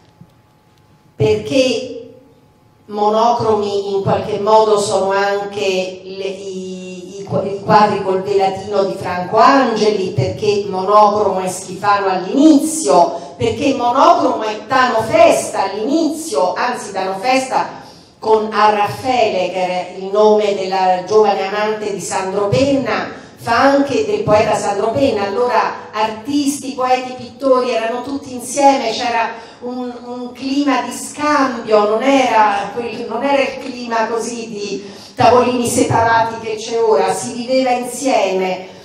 perché monocromi in qualche modo sono anche i quadri col velatino di Franco Angeli, perché monocromo è Schifano all'inizio, perché monocromo è Tano Festa all'inizio, anzi Tano Festa con A Raffaele, che era il nome della giovane amante di Sandro Penna, fa anche del poeta Sandro Penna. Allora artisti, poeti, pittori erano tutti insieme, c'era un clima di scambio, non era il clima così di tavolini separati che c'è ora, si viveva insieme.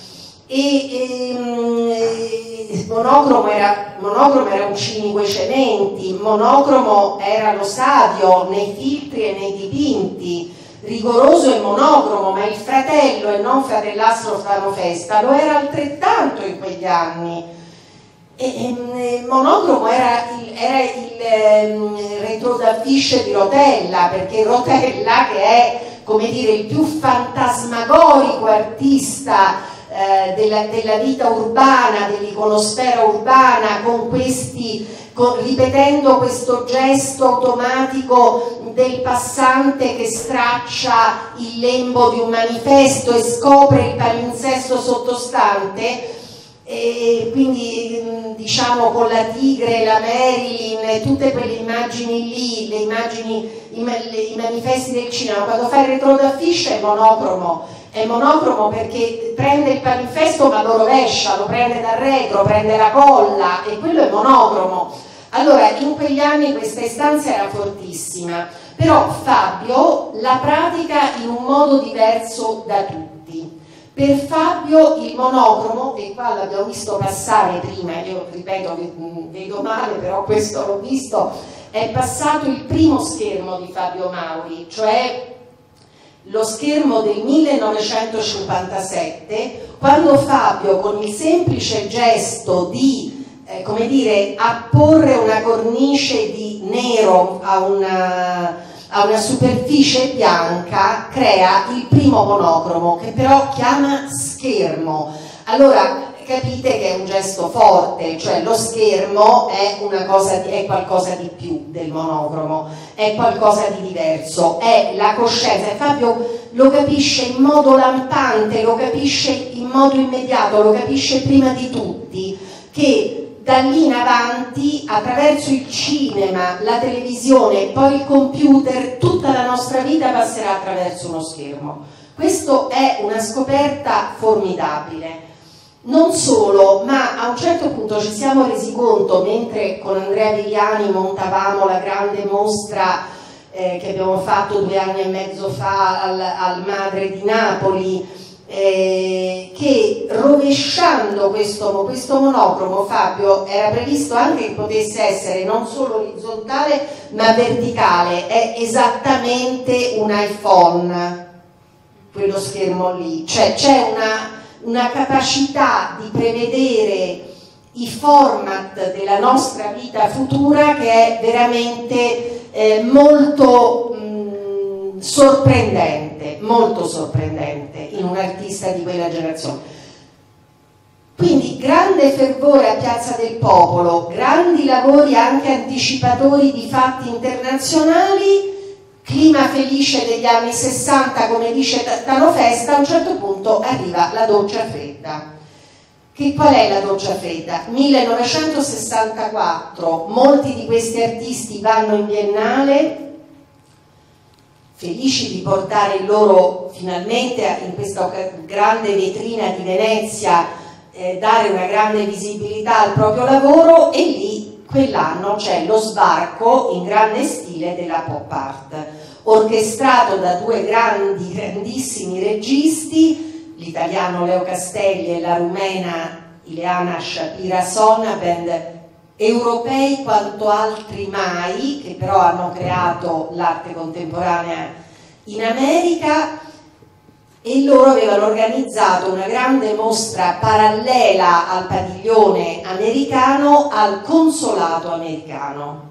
Monocromo era un cinico ai cementi, monocromo era lo Sadio nei filtri e nei dipinti, rigoroso e monocromo, ma il fratello e non fratellastro Fano Festa lo era altrettanto in quegli anni. Monocromo era il retrodaffiche di Rotella, perché Rotella, che è, come dire, il più fantasmagorico artista della vita urbana, dell'iconosfera urbana, ripetendo questo gesto automatico del passante che straccia il lembo di un manifesto e scopre il palinsesto sottostante, e quindi diciamo con la tigre, la Marilyn, tutte quelle immagini lì, le immagini, i manifesti del cinema. Quando fa il retrodaffiche è monocromo perché prende il palinfesto ma lo rovescia, lo prende dal retro, prende la colla, e quello è monocromo. Allora in quegli anni questa istanza era fortissima, però Fabio la pratica in un modo diverso da tutti. Per Fabio il monocromo, e qua l'abbiamo visto passare prima, io ripeto, vedo male, però questo l'ho visto, è passato il primo schermo di Fabio Mauri, cioè lo schermo del 1957, quando Fabio, con il semplice gesto di come dire, apporre una cornice di nero a una superficie bianca, crea il primo monocromo, che però chiama schermo. Allora capite che è un gesto forte, cioè lo schermo è qualcosa di più del monocromo, è qualcosa di diverso, è la coscienza. E Fabio lo capisce in modo lampante, lo capisce in modo immediato, lo capisce prima di tutti, che da lì in avanti, attraverso il cinema, la televisione e poi il computer, tutta la nostra vita passerà attraverso uno schermo. Questo è una scoperta formidabile. Non solo, ma a un certo punto ci siamo resi conto, mentre con Andrea Vigliani montavamo la grande mostra che abbiamo fatto 2 anni e mezzo fa al Madre di Napoli, che rovesciando questo monocromo, Fabio, era previsto anche che potesse essere non solo orizzontale ma verticale. È esattamente un iPhone quello schermo lì, cioè c'è una capacità di prevedere i format della nostra vita futura che è veramente molto sorprendente in un artista di quella generazione. Quindi grande fervore a Piazza del Popolo, grandi lavori anche anticipatori di fatti internazionali, clima felice degli anni 60, come dice Fano Festa. A un certo punto arriva la doccia fredda. Qual è la doccia fredda? 1964, molti di questi artisti vanno in Biennale, felici di portare il loro, finalmente in questa grande vetrina di Venezia, dare una grande visibilità al proprio lavoro, e lì quell'anno c'è lo sbarco in grande stile della pop art, orchestrato da 2 grandissimi registi, l'italiano Leo Castelli e la rumena Ileana Shapira Sona, band europei quanto altri mai, che però hanno creato l'arte contemporanea in America, e loro avevano organizzato una grande mostra parallela al padiglione americano, al consolato americano.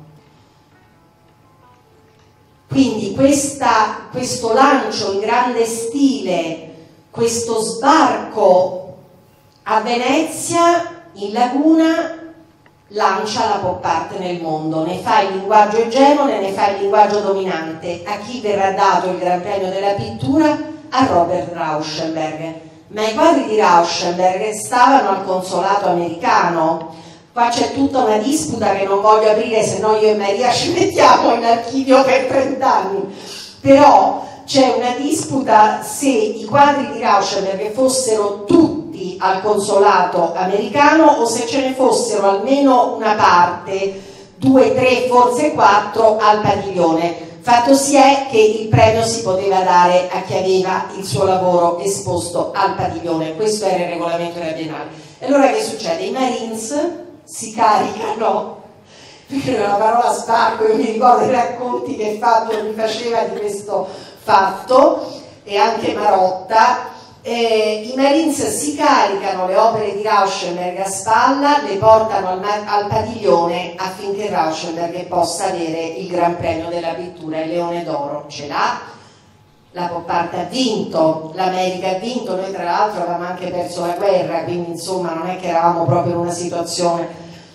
Quindi questo lancio in grande stile, questo sbarco a Venezia, in laguna, lancia la pop art nel mondo, ne fa il linguaggio egemone, ne fa il linguaggio dominante. A chi verrà dato il Gran Premio della pittura? A Robert Rauschenberg. Ma i quadri di Rauschenberg stavano al consolato americano. Qua c'è tutta una disputa che non voglio aprire, se no io e Maria ci mettiamo in archivio per 30 anni. Però c'è una disputa se i quadri di Rauschenberg fossero tutti al consolato americano o se ce ne fossero almeno una parte, 2, 3, forse 4 al padiglione. Fatto si è che il premio si poteva dare a chi aveva il suo lavoro esposto al padiglione, questo era il regolamento della Biennale. E allora che succede? I Marines si caricano, perché è una parola sbarco, io mi ricordo i racconti che Fabio mi faceva di questo fatto, e anche Marotta. I Marines si caricano le opere di Rauschenberg a spalla, le portano al padiglione affinché Rauschenberg possa avere il Gran Premio della pittura, il Leone d'Oro. Ce l'ha, la Pop Art ha vinto, l'America ha vinto, noi tra l'altro avevamo anche perso la guerra, quindi insomma non è che eravamo proprio in una situazione.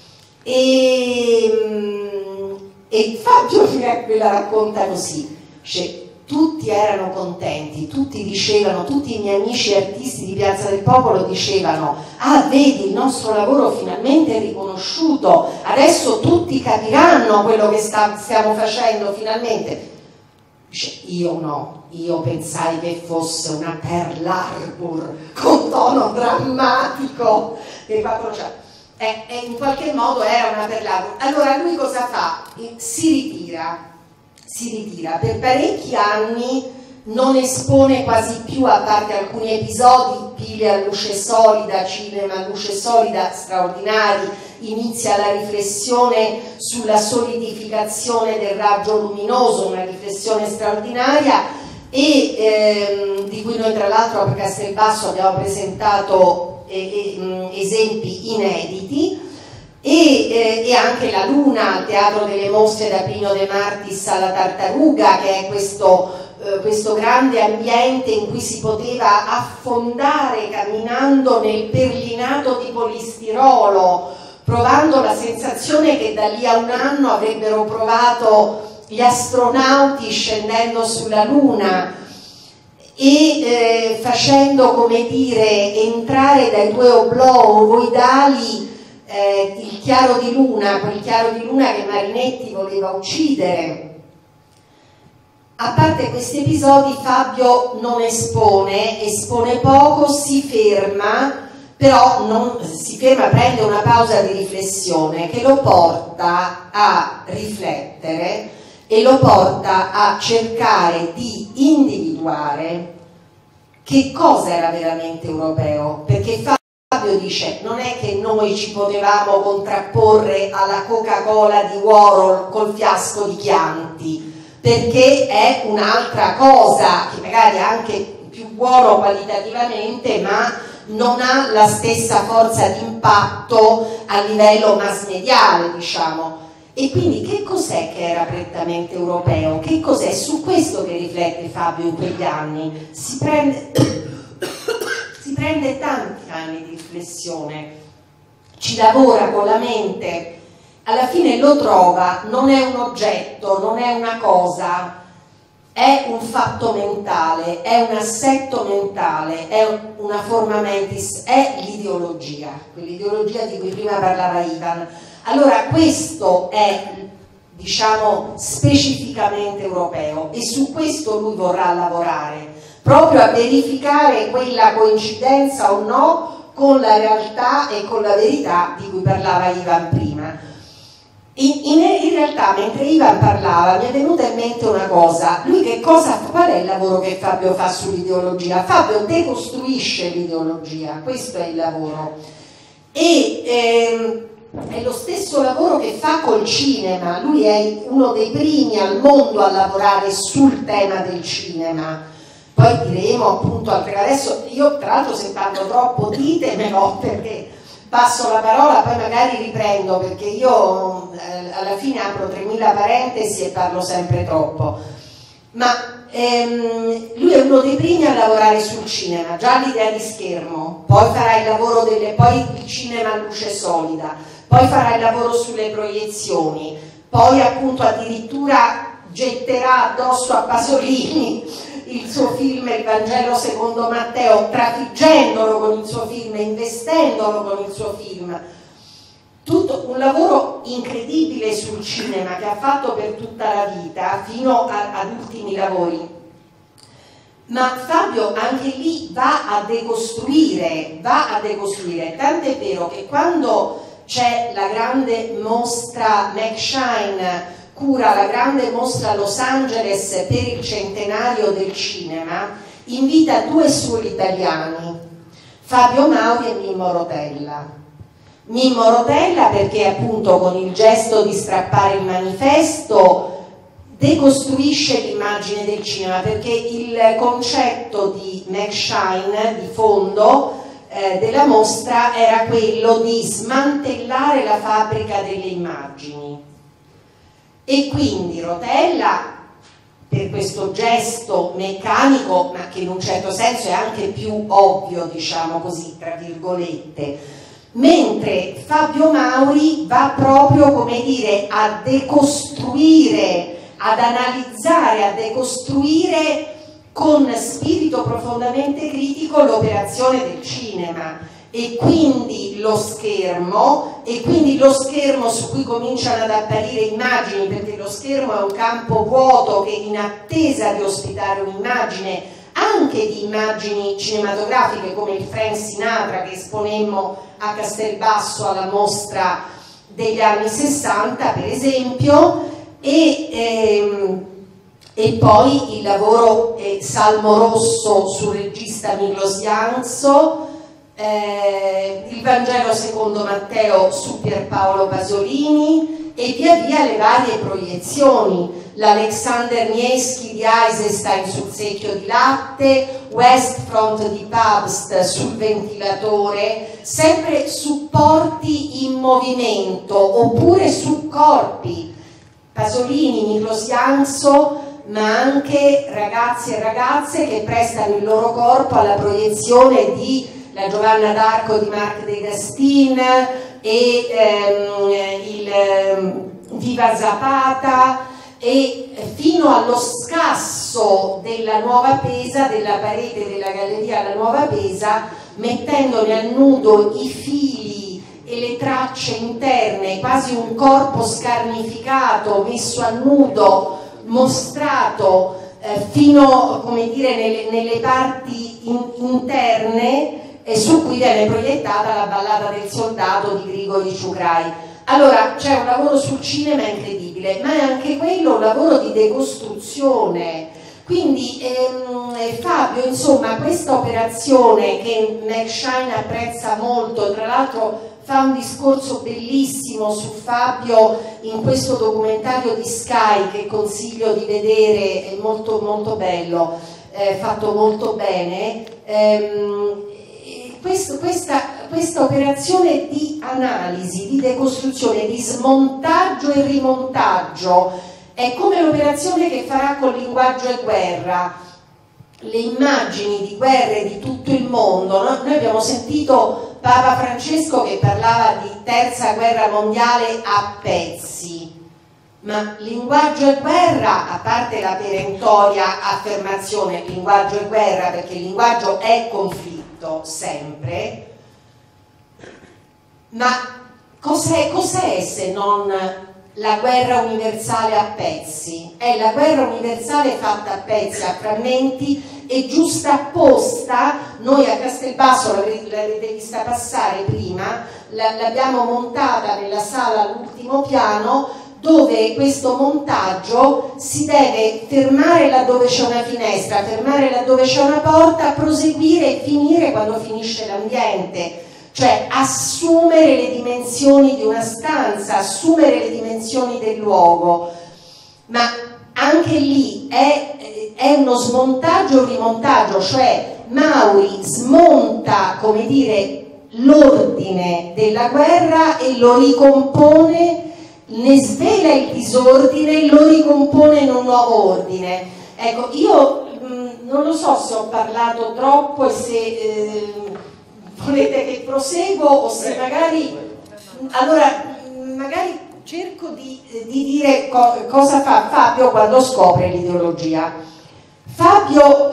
E Fabio me la racconta così, cioè, tutti erano contenti, tutti dicevano, tutti i miei amici artisti di Piazza del Popolo dicevano: ah, vedi, il nostro lavoro finalmente è riconosciuto, adesso tutti capiranno quello che stiamo facendo finalmente. Dice, io no, io pensai che fosse una Pearl Harbor con tono drammatico, e in qualche modo era una Pearl Harbor. Allora lui cosa fa? Si ritira, per parecchi anni non espone quasi più, a parte alcuni episodi, Pile a luce solida, cinema a luce solida, straordinari, inizia la riflessione sulla solidificazione del raggio luminoso, una riflessione straordinaria, e di cui noi tra l'altro a Castelbasso abbiamo presentato esempi inediti. E anche La Luna al Teatro delle Mostre da Pino De Martis alla Tartaruga, che è questo grande ambiente in cui si poteva affondare camminando nel perlinato di polistirolo, provando la sensazione che da lì a un anno avrebbero provato gli astronauti scendendo sulla Luna, e facendo, come dire, entrare dai due oblò ovoidali il chiaro di luna, quel chiaro di luna che Marinetti voleva uccidere. A parte questi episodi Fabio non espone poco, si ferma, prende una pausa di riflessione che lo porta a riflettere e lo porta a cercare di individuare che cosa era veramente europeo, perché Fabio dice: non è che noi ci potevamo contrapporre alla Coca-Cola di Warhol col fiasco di Chianti, perché è un'altra cosa, che magari è anche più buono qualitativamente, ma non ha la stessa forza di impatto a livello mass mediale, diciamo. E quindi che cos'è che era prettamente europeo? Che cos'è? Su questo che riflette Fabio in quegli anni. Si prende tanti anni di riflessione, ci lavora con la mente, alla fine lo trova, non è un oggetto, non è una cosa, è un fatto mentale, è un assetto mentale, è una forma mentis, è l'ideologia, quell'ideologia di cui prima parlava Ivan. Allora questo è, diciamo, specificamente europeo, e su questo lui vorrà lavorare, proprio a verificare quella coincidenza o no con la realtà e con la verità di cui parlava Ivan prima. In realtà, mentre Ivan parlava, mi è venuta in mente una cosa. Qual è il lavoro che Fabio fa sull'ideologia? Fabio decostruisce l'ideologia, questo è il lavoro. E è lo stesso lavoro che fa col cinema. Lui è uno dei primi al mondo a lavorare sul tema del cinema. Poi diremo appunto altre. Adesso io tra l'altro, se parlo troppo ditemelo, perché passo la parola, poi magari riprendo, perché io alla fine apro 3000 parentesi e parlo sempre troppo. Ma lui è uno dei primi a lavorare sul cinema, già l'idea di schermo, poi farà il lavoro poi il cinema a luce solida, poi farà il lavoro sulle proiezioni, poi appunto addirittura getterà addosso a Pasolini il suo film Il Vangelo secondo Matteo, trafiggendolo con il suo film, investendolo con il suo film. Tutto un lavoro incredibile sul cinema che ha fatto per tutta la vita, fino ad ultimi lavori. Ma Fabio anche lì va a decostruire, tant'è vero che quando c'è la grande mostra Mac Shine cura la grande mostra a Los Angeles per il centenario del cinema, invita 2 suoi italiani, Fabio Mauri e Mimmo Rotella. Mimmo Rotella perché appunto con il gesto di strappare il manifesto decostruisce l'immagine del cinema, perché il concetto di McShine, di fondo, della mostra era quello di smantellare la fabbrica delle immagini. E quindi Rotella, per questo gesto meccanico, ma che in un certo senso è anche più ovvio, diciamo così, tra virgolette, mentre Fabio Mauri va proprio, come dire, a decostruire, ad analizzare, a decostruire con spirito profondamente critico l'operazione del cinema e quindi lo schermo su cui cominciano ad apparire immagini, perché lo schermo è un campo vuoto che in attesa di ospitare un'immagine, anche di immagini cinematografiche come il Frank Sinatra che esponemmo a Castelbasso alla mostra degli anni 60 per esempio, e poi il lavoro Salmo Rosso sul regista Milos Janso, il Vangelo secondo Matteo su Pierpaolo Pasolini e via via le varie proiezioni, l'Alexander Nevsky di Eisenstein sul secchio di latte, West Front di Pabst sul ventilatore, sempre supporti in movimento oppure su corpi, Pasolini, Milos Janso, ma anche ragazzi e ragazze che prestano il loro corpo alla proiezione di La Giovanna d'Arco di Marc Degastin e il Viva Zapata, e fino allo scasso della Nuova Pesa, della parete della galleria alla Nuova Pesa, mettendone a nudo i fili e le tracce interne, quasi un corpo scarnificato, messo a nudo, mostrato fino, come dire, nelle parti interne su cui viene proiettata la Ballata del soldato di Grigori Ciucrai. Allora c'è un lavoro sul cinema incredibile, ma è anche quello un lavoro di decostruzione. Quindi Fabio, insomma, questa operazione che McShine apprezza molto, tra l'altro fa un discorso bellissimo su Fabio in questo documentario di Sky che consiglio di vedere, è molto molto bello, fatto molto bene. Questa operazione di analisi, di decostruzione, di smontaggio e rimontaggio è come l'operazione che farà con Linguaggio e Guerra, le immagini di guerre di tutto il mondo. Noi abbiamo sentito Papa Francesco che parlava di terza guerra mondiale a pezzi, ma Linguaggio e Guerra, a parte la perentoria affermazione linguaggio e guerra, perché il linguaggio è conflitto sempre, ma cos'è se non la guerra universale a pezzi? È la guerra universale fatta a pezzi, a frammenti e giustapposta. Noi a Castelbasso l'avete vista passare prima, l'abbiamo montata nella sala all'ultimo piano, dove questo montaggio si deve fermare laddove c'è una finestra, fermare laddove c'è una porta, proseguire e finire quando finisce l'ambiente. Cioè assumere le dimensioni di una stanza, assumere le dimensioni del luogo, ma anche lì è uno smontaggio o rimontaggio, cioè Mauri smonta, come dire, l'ordine della guerra e lo ricompone, ne svela il disordine e lo ricompone in un nuovo ordine. Ecco, io non lo so se ho parlato troppo e se volete che proseguo o se magari... Allora, magari cerco di dire cosa fa Fabio quando scopre l'ideologia. Fabio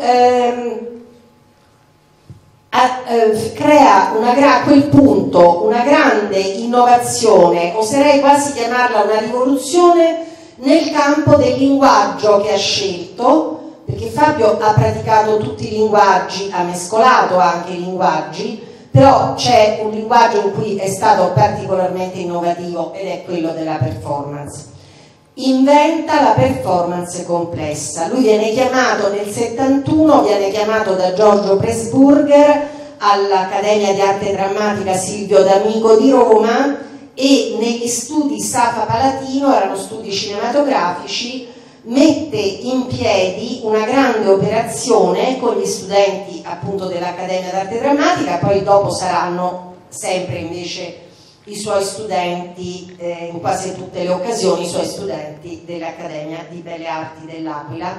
crea a quel punto una grande innovazione, oserei quasi chiamarla una rivoluzione, nel campo del linguaggio che ha scelto, perché Fabio ha praticato tutti i linguaggi, ha mescolato anche i linguaggi, però c'è un linguaggio in cui è stato particolarmente innovativo ed è quello della performance. inventa la performance complessa. Lui viene chiamato nel 71, viene chiamato da Giorgio Pressburger all'Accademia di Arte Drammatica Silvio D'Amico di Roma, e negli studi Safa Palatino, erano studi cinematografici, mette in piedi una grande operazione con gli studenti appunto dell'Accademia d'Arte Drammatica, poi dopo saranno sempre invece i suoi studenti, in quasi tutte le occasioni, i suoi studenti dell'Accademia di Belle Arti dell'Aquila.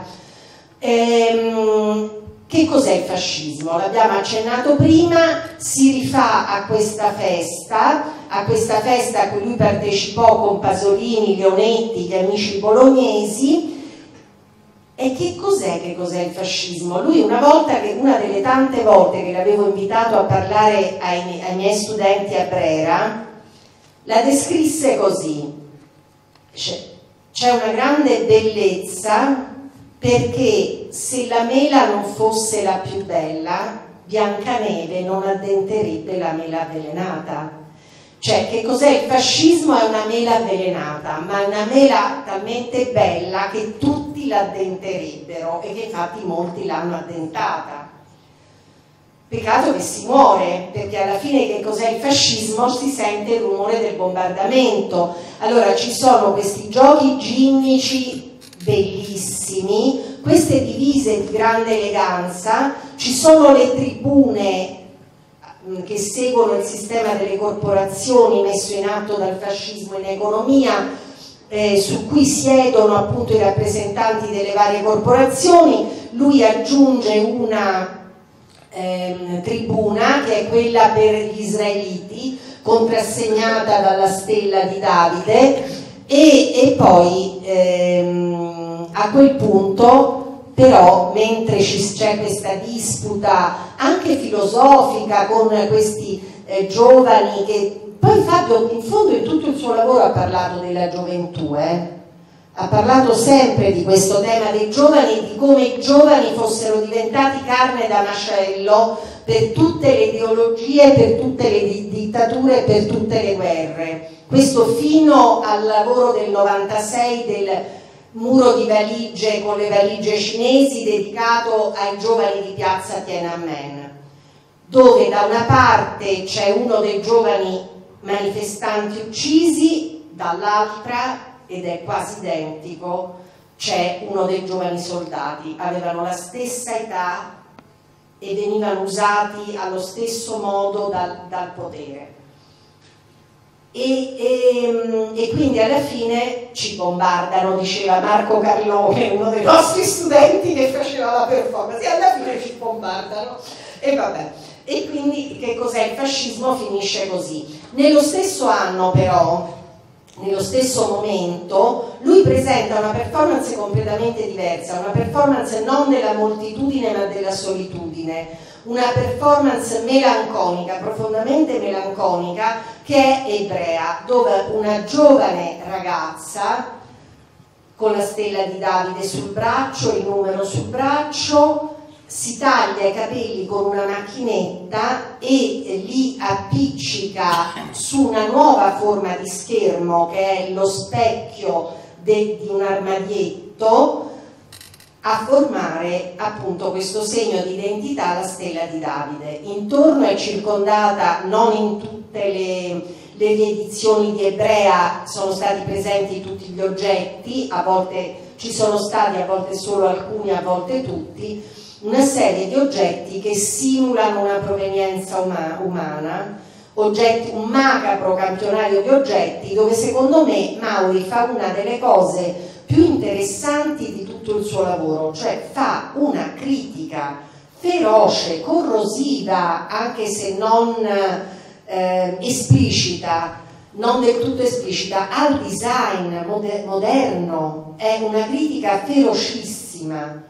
Che cos'è il fascismo? L'abbiamo accennato prima, si rifà a questa festa a cui lui partecipò con Pasolini, Leonetti, gli amici bolognesi. E che cos'è il fascismo? Lui una delle tante volte che l'avevo invitato a parlare ai miei studenti a Brera, la descrisse così: c'è una grande bellezza perché se la mela non fosse la più bella, Biancaneve non addenterebbe la mela avvelenata. Cioè, che cos'è il fascismo? È una mela avvelenata, ma è una mela talmente bella che tutti l'addenterebbero, e che infatti molti l'hanno addentata. Peccato che si muore, perché alla fine che cos'è il fascismo? Si sente il rumore del bombardamento. Allora ci sono questi giochi ginnici bellissimi, queste divise di grande eleganza, ci sono le tribune che seguono il sistema delle corporazioni messo in atto dal fascismo in economia, su cui siedono appunto i rappresentanti delle varie corporazioni. Lui aggiunge una tribuna che è quella per gli israeliti, contrassegnata dalla stella di Davide, e poi a quel punto però, mentre c'è questa disputa anche filosofica con questi giovani, che poi Fabio in fondo in tutto il suo lavoro ha parlato della gioventù, ha parlato sempre di questo tema dei giovani, di come i giovani fossero diventati carne da macello per tutte le ideologie, per tutte le dittature, per tutte le guerre. Questo fino al lavoro del 96 del muro di valigie con le valigie cinesi, dedicato ai giovani di piazza Tiananmen, dove da una parte c'è uno dei giovani manifestanti uccisi, dall'altra, ed è quasi identico, c'è uno dei giovani soldati. Avevano la stessa età e venivano usati allo stesso modo dal potere. E quindi alla fine ci bombardano, diceva Marco Carlone, uno dei nostri studenti che faceva la performance, e alla fine ci bombardano, e vabbè. E quindi che cos'è il fascismo? Finisce così. Nello stesso anno però, nello stesso momento, lui presenta una performance completamente diversa, una performance non della moltitudine ma della solitudine, una performance melanconica, profondamente melanconica, che è Ebrea, dove una giovane ragazza con la stella di Davide sul braccio, il numero sul braccio, si taglia i capelli con una macchinetta e li appiccica su una nuova forma di schermo che è lo specchio di un armadietto, a formare appunto questo segno di identità, la stella di Davide. Intorno è circondata, non in tutte le riedizioni di Ebrea sono stati presenti tutti gli oggetti, a volte ci sono stati, a volte solo alcuni, a volte tutti, una serie di oggetti che simulano una provenienza umana, oggetti, un macabro campionario di oggetti, dove secondo me Mauri fa una delle cose più interessanti di tutto il suo lavoro, cioè fa una critica feroce, corrosiva, anche se non esplicita, non del tutto esplicita, al design moderno. È una critica ferocissima.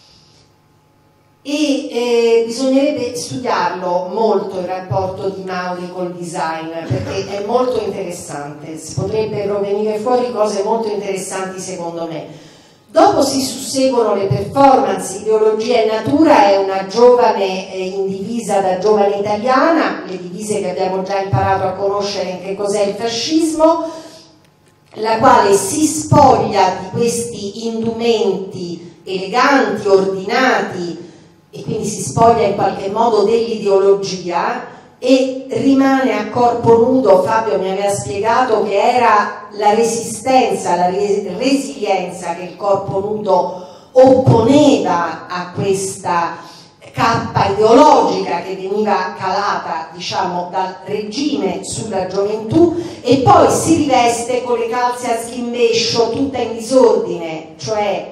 E bisognerebbe studiarlo molto il rapporto di Mauri col design, perché è molto interessante, potrebbero venire fuori cose molto interessanti secondo me. Dopo si susseguono le performance, Ideologia e Natura è una giovane in divisa da giovane italiana, le divise che abbiamo già imparato a conoscere in che cos'è il fascismo. la quale si spoglia di questi indumenti eleganti, ordinati, e quindi si spoglia in qualche modo dell'ideologia e rimane a corpo nudo. Fabio mi aveva spiegato che era la resistenza, la resilienza che il corpo nudo opponeva a questa cappa ideologica che veniva calata, diciamo, dal regime sulla gioventù, e poi si riveste con le calze a schimbescio, tutta in disordine, cioè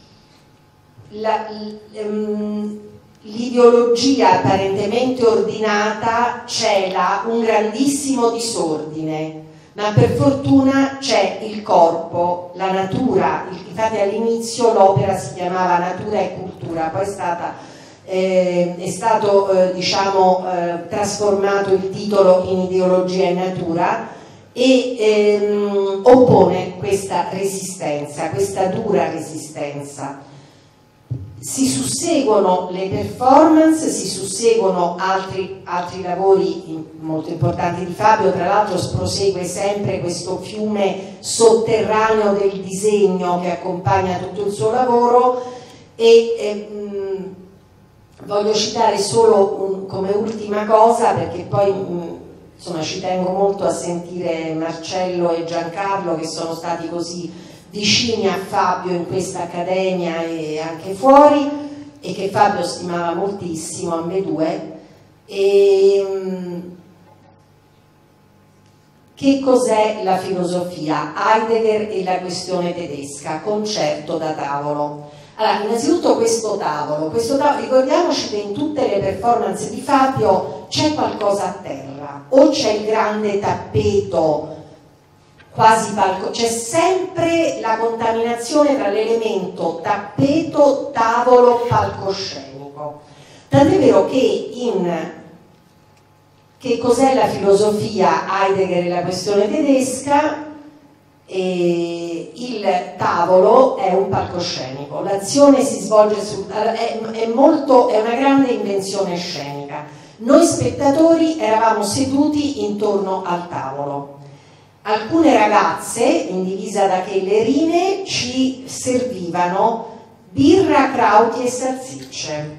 l'ideologia apparentemente ordinata cela un grandissimo disordine, ma per fortuna c'è il corpo, la natura. Infatti all'inizio l'opera si chiamava Natura e Cultura, poi è stato trasformato il titolo in Ideologia e Natura, e oppone questa resistenza, questa dura resistenza. Si susseguono le performance, si susseguono altri lavori molto importanti di Fabio. Tra l'altro prosegue sempre questo fiume sotterraneo del disegno che accompagna tutto il suo lavoro, e voglio citare solo come ultima cosa, perché poi insomma ci tengo molto a sentire Marcello e Giancarlo, che sono stati così vicini a Fabio in questa accademia e anche fuori, e che Fabio stimava moltissimo, ambedue. Che cos'è la filosofia? Heidegger e la questione tedesca, concerto da tavolo. Allora, innanzitutto questo tavolo, ricordiamoci che in tutte le performance di Fabio c'è qualcosa a terra, o c'è il grande tappeto quasi c'è sempre la contaminazione tra l'elemento tappeto, tavolo, palcoscenico. Tant'è vero che Che cos'è la filosofia? Heidegger e la questione tedesca, il tavolo è un palcoscenico, l'azione si svolge è una grande invenzione scenica. Noi spettatori eravamo seduti intorno al tavolo. Alcune ragazze, in divisa da Kellerine, ci servivano birra, crauti e salsicce.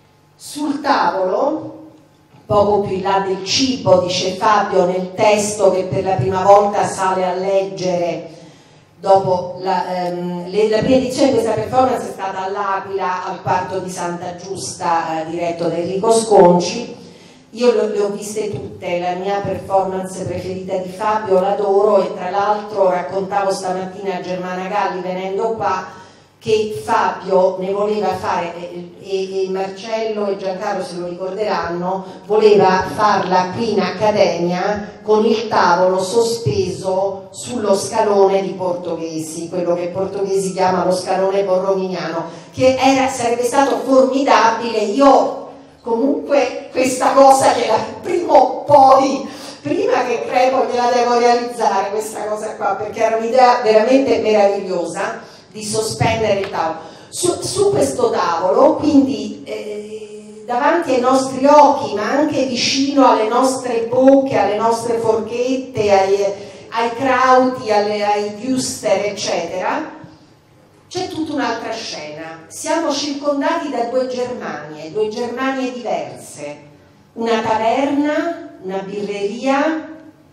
Sul tavolo, poco più in là del cibo, dice Fabio nel testo che per la prima volta sale a leggere dopo la prima edizione di questa performance è stata all'Aquila, al quarto di Santa Giusta, diretto da Enrico Sconci. Io le ho viste tutte, la mia performance preferita di Fabio, l'adoro, e tra l'altro raccontavo stamattina a Germana Galli venendo qua che Fabio ne voleva fare, e Marcello e Giancarlo se lo ricorderanno, voleva farla qui in Accademia con il tavolo sospeso sullo scalone di Portoghesi, quello che Portoghesi chiama lo scalone borromignano, che sarebbe stato formidabile. Io comunque questa cosa prima o poi, prima che crepo, gliela devo realizzare questa cosa qua, perché era un'idea veramente meravigliosa di sospendere il tavolo. Su questo tavolo, quindi davanti ai nostri occhi, ma anche vicino alle nostre bocche, alle nostre forchette, ai crauti, ai Wuster, eccetera, c'è tutta un'altra scena. Siamo circondati da due Germanie diverse, una taverna, una birreria,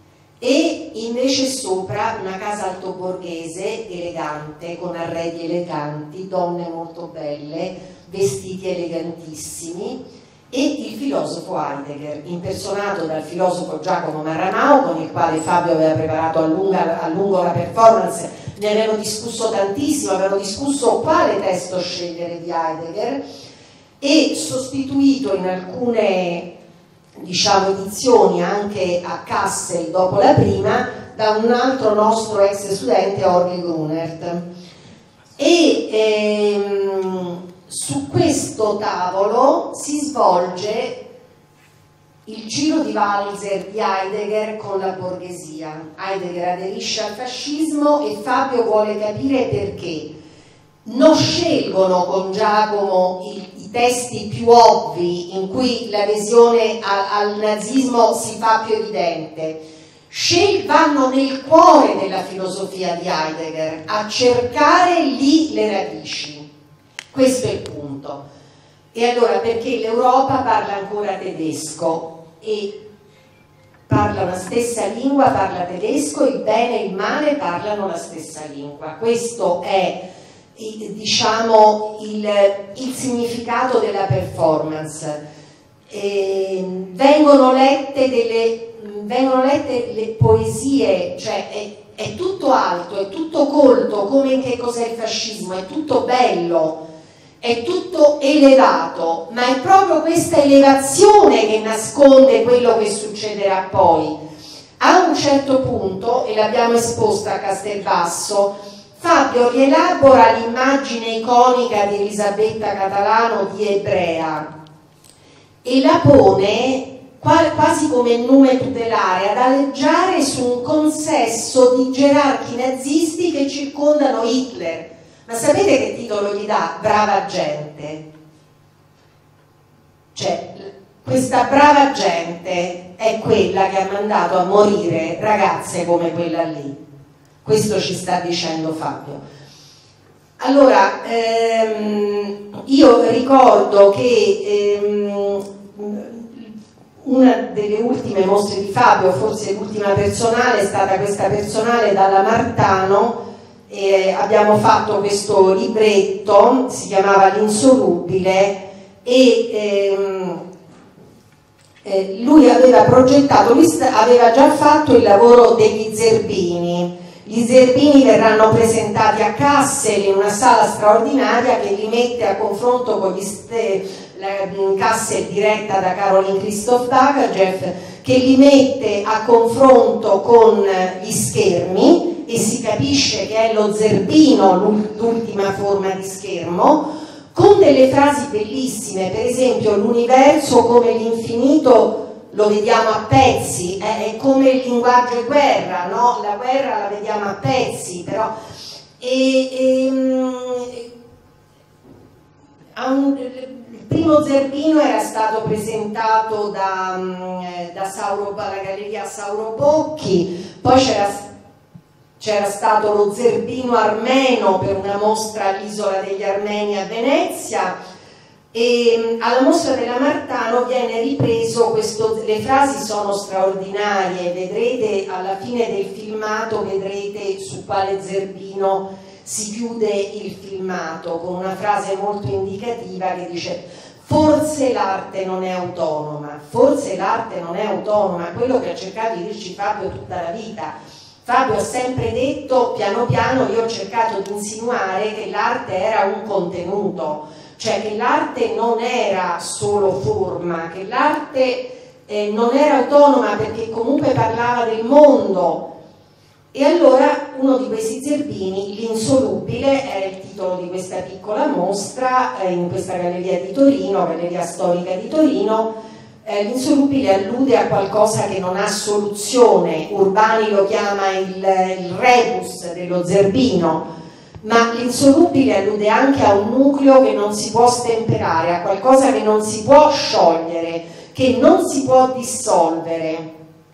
e invece sopra una casa altoborghese elegante, con arredi eleganti, donne molto belle, vestiti elegantissimi, e il filosofo Heidegger, impersonato dal filosofo Giacomo Marramao, con il quale Fabio aveva preparato a lungo la performance. Ne avevano discusso tantissimo, avevano discusso quale testo scegliere di Heidegger, e sostituito in alcune edizioni anche a Kassel dopo la prima da un altro nostro ex studente, Orly Grunert. E su questo tavolo si svolge il giro di valzer di Heidegger con la borghesia. Heidegger aderisce al fascismo e Fabio vuole capire perché. Non scelgono con Giacomo i testi più ovvi in cui l'adesione al nazismo si fa più evidente, vanno nel cuore della filosofia di Heidegger, a cercare lì le radici. Questo è il punto. E allora, perché l'Europa parla ancora tedesco e parla una stessa lingua, parla tedesco, il bene e il male parlano la stessa lingua. Questo è, diciamo, il significato della performance. Vengono lette le poesie, cioè è tutto alto, è tutto colto, come in Che cos'è il fascismo, è tutto bello, è tutto elevato, ma è proprio questa elevazione che nasconde quello che succederà poi. A un certo punto, e l'abbiamo esposta a Castelbasso, Fabio rielabora l'immagine iconica di Elisabetta Catalano di ebrea e la pone quasi come nume tutelare ad aleggiare su un consesso di gerarchi nazisti che circondano Hitler. Ma sapete che titolo gli dà? Brava gente. Cioè, questa brava gente è quella che ha mandato a morire ragazze come quella lì. Questo ci sta dicendo Fabio. Allora, io ricordo che una delle ultime mostre di Fabio, forse l'ultima personale, è stata questa personale dalla Martano. Abbiamo fatto questo libretto, si chiamava L'insolubile, e lui aveva progettato, aveva già fatto il lavoro degli Zerbini. Gli Zerbini verranno presentati a Kassel in una sala straordinaria che li mette a confronto con Kassel diretta da Caroline Christoph Bagajev, che li mette a confronto con gli schermi e si capisce che è lo Zerbino l'ultima forma di schermo, con delle frasi bellissime. Per esempio, l'universo come l'infinito lo vediamo a pezzi, è come il linguaggio è guerra, no? La guerra la vediamo a pezzi, però il primo Zerbino era stato presentato dalla Galleria Sauro Bocchi, poi c'era stato lo Zerbino armeno per una mostra all'Isola degli Armeni a Venezia, e alla mostra della Martano viene ripreso questo. Le frasi sono straordinarie, vedrete alla fine del filmato, vedrete su quale Zerbino si chiude il filmato, con una frase molto indicativa che dice: forse l'arte non è autonoma, forse l'arte non è autonoma, quello che ha cercato di dirci Fabio tutta la vita. Fabio ha sempre detto, piano piano io ho cercato di insinuare che l'arte era un contenuto, cioè che l'arte non era solo forma, che l'arte non era autonoma perché comunque parlava del mondo. E allora uno di questi Zerbini, L'insolubile, era il titolo di questa piccola mostra in questa galleria di Torino, Galleria Storica di Torino. L'insolubile allude a qualcosa che non ha soluzione. Urbani lo chiama il rebus dello Zerbino, ma l'insolubile allude anche a un nucleo che non si può stemperare, a qualcosa che non si può sciogliere, che non si può dissolvere.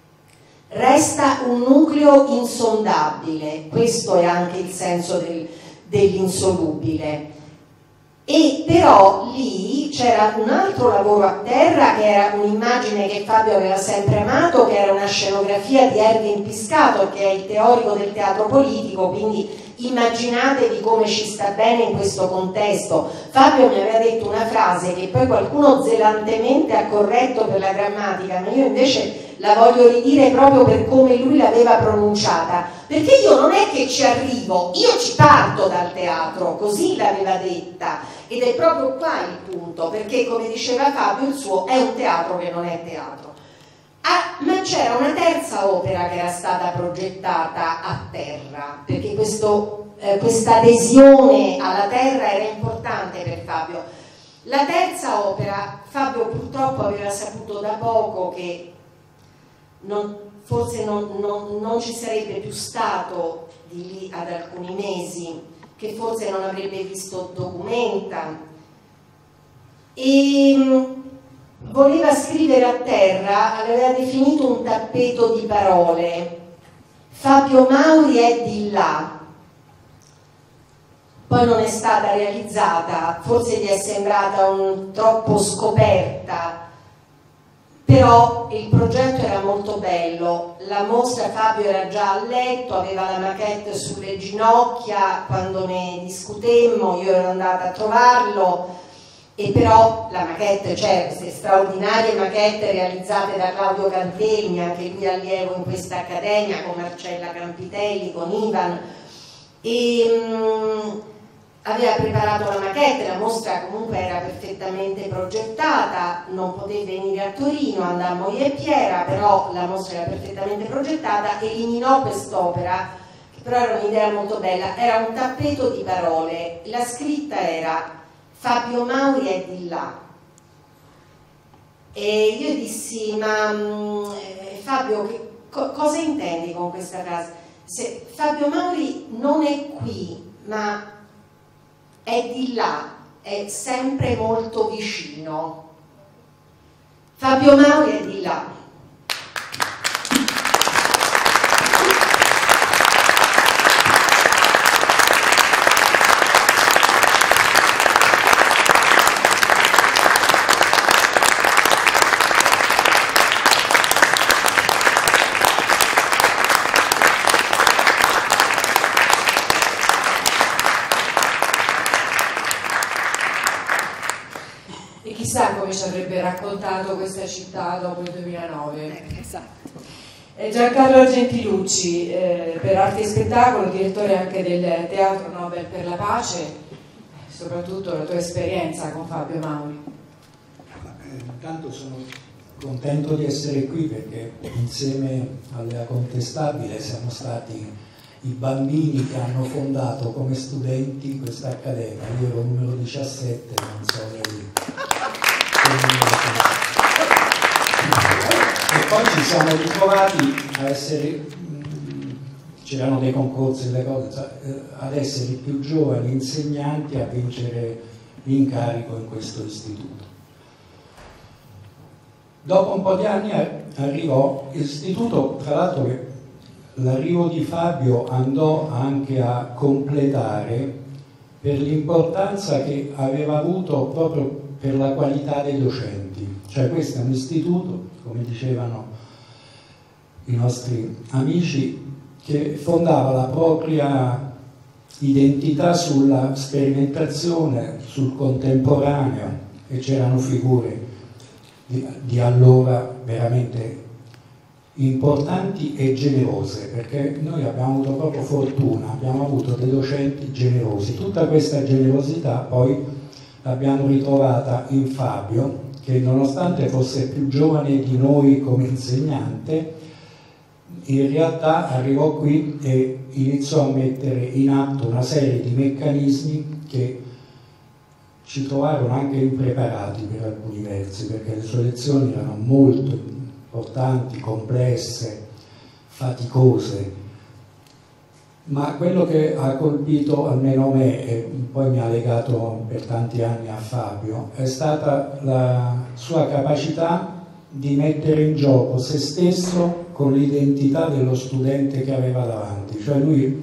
Resta un nucleo insondabile, questo è anche il senso dell'insolubile. E però lì c'era un altro lavoro a terra, che era un'immagine che Fabio aveva sempre amato, che era una scenografia di Erwin Piscator, che è il teorico del teatro politico, quindi immaginatevi come ci sta bene in questo contesto. Fabio mi aveva detto una frase che poi qualcuno zelantemente ha corretto per la grammatica, ma io invece la voglio ridire proprio per come lui l'aveva pronunciata, perché io non è che ci arrivo, io ci parto dal teatro, così l'aveva detta, ed è proprio qua il punto, perché come diceva Fabio, il suo è un teatro che non è teatro. Ma c'era una terza opera che era stata progettata a terra, perché questa adesione alla terra era importante per Fabio. La terza opera, Fabio purtroppo aveva saputo da poco che forse non ci sarebbe più stato di lì ad alcuni mesi, che forse non avrebbe visto Documenta, e voleva scrivere a terra, aveva definito un tappeto di parole. Fabio Mauri è di là. Poi non è stata realizzata, forse gli è sembrata troppo scoperta, però il progetto era molto bello. La mostra, Fabio era già a letto, aveva la maquette sulle ginocchia quando ne discutemmo, io ero andata a trovarlo, e però la maquette c'è, queste straordinarie maquette realizzate da Claudio Cantegni, anche lui allievo in questa accademia, con Marcella Campitelli, con Ivan, e aveva preparato la maquette. La mostra comunque era perfettamente progettata, non poté venire a Torino, andammo io e Piera, però la mostra era perfettamente progettata, eliminò quest'opera, che però era un'idea molto bella, era un tappeto di parole, la scritta era Fabio Mauri è di là. E io dissi, ma Fabio, cosa intendi con questa frase? Se Fabio Mauri non è qui, ma è di là, è sempre molto vicino. Fabio Mauri è di là. Chissà come ci avrebbe raccontato questa città dopo il 2009. Esatto. Giancarlo Gentilucci, per arte e spettacolo, direttore anche del Teatro Nobel per la Pace, soprattutto la tua esperienza con Fabio Mauri. Intanto sono contento di essere qui perché insieme alla Contestabile siamo stati i bambini che hanno fondato come studenti questa accademia. Io ero numero 17, non so lei. E poi ci siamo ritrovati a essere, c'erano dei concorsi, delle cose, ad essere i più giovani insegnanti a vincere l'incarico in questo istituto. Dopo un po' di anni arrivò l'istituto, tra l'altro che l'arrivo di Fabio andò anche a completare per l'importanza che aveva avuto proprio per la qualità dei docenti. Cioè questo è un istituto, come dicevano i nostri amici, che fondava la propria identità sulla sperimentazione, sul contemporaneo, e c'erano figure di allora veramente importanti e generose, perché noi abbiamo avuto proprio fortuna, abbiamo avuto dei docenti generosi. Tutta questa generosità poi l'abbiamo ritrovata in Fabio, che nonostante fosse più giovane di noi come insegnante, in realtà arrivò qui e iniziò a mettere in atto una serie di meccanismi che ci trovarono anche impreparati per alcuni versi, perché le sue lezioni erano molto importanti, complesse, faticose. Ma quello che ha colpito almeno me e poi mi ha legato per tanti anni a Fabio è stata la sua capacità di mettere in gioco se stesso con l'identità dello studente che aveva davanti. Cioè lui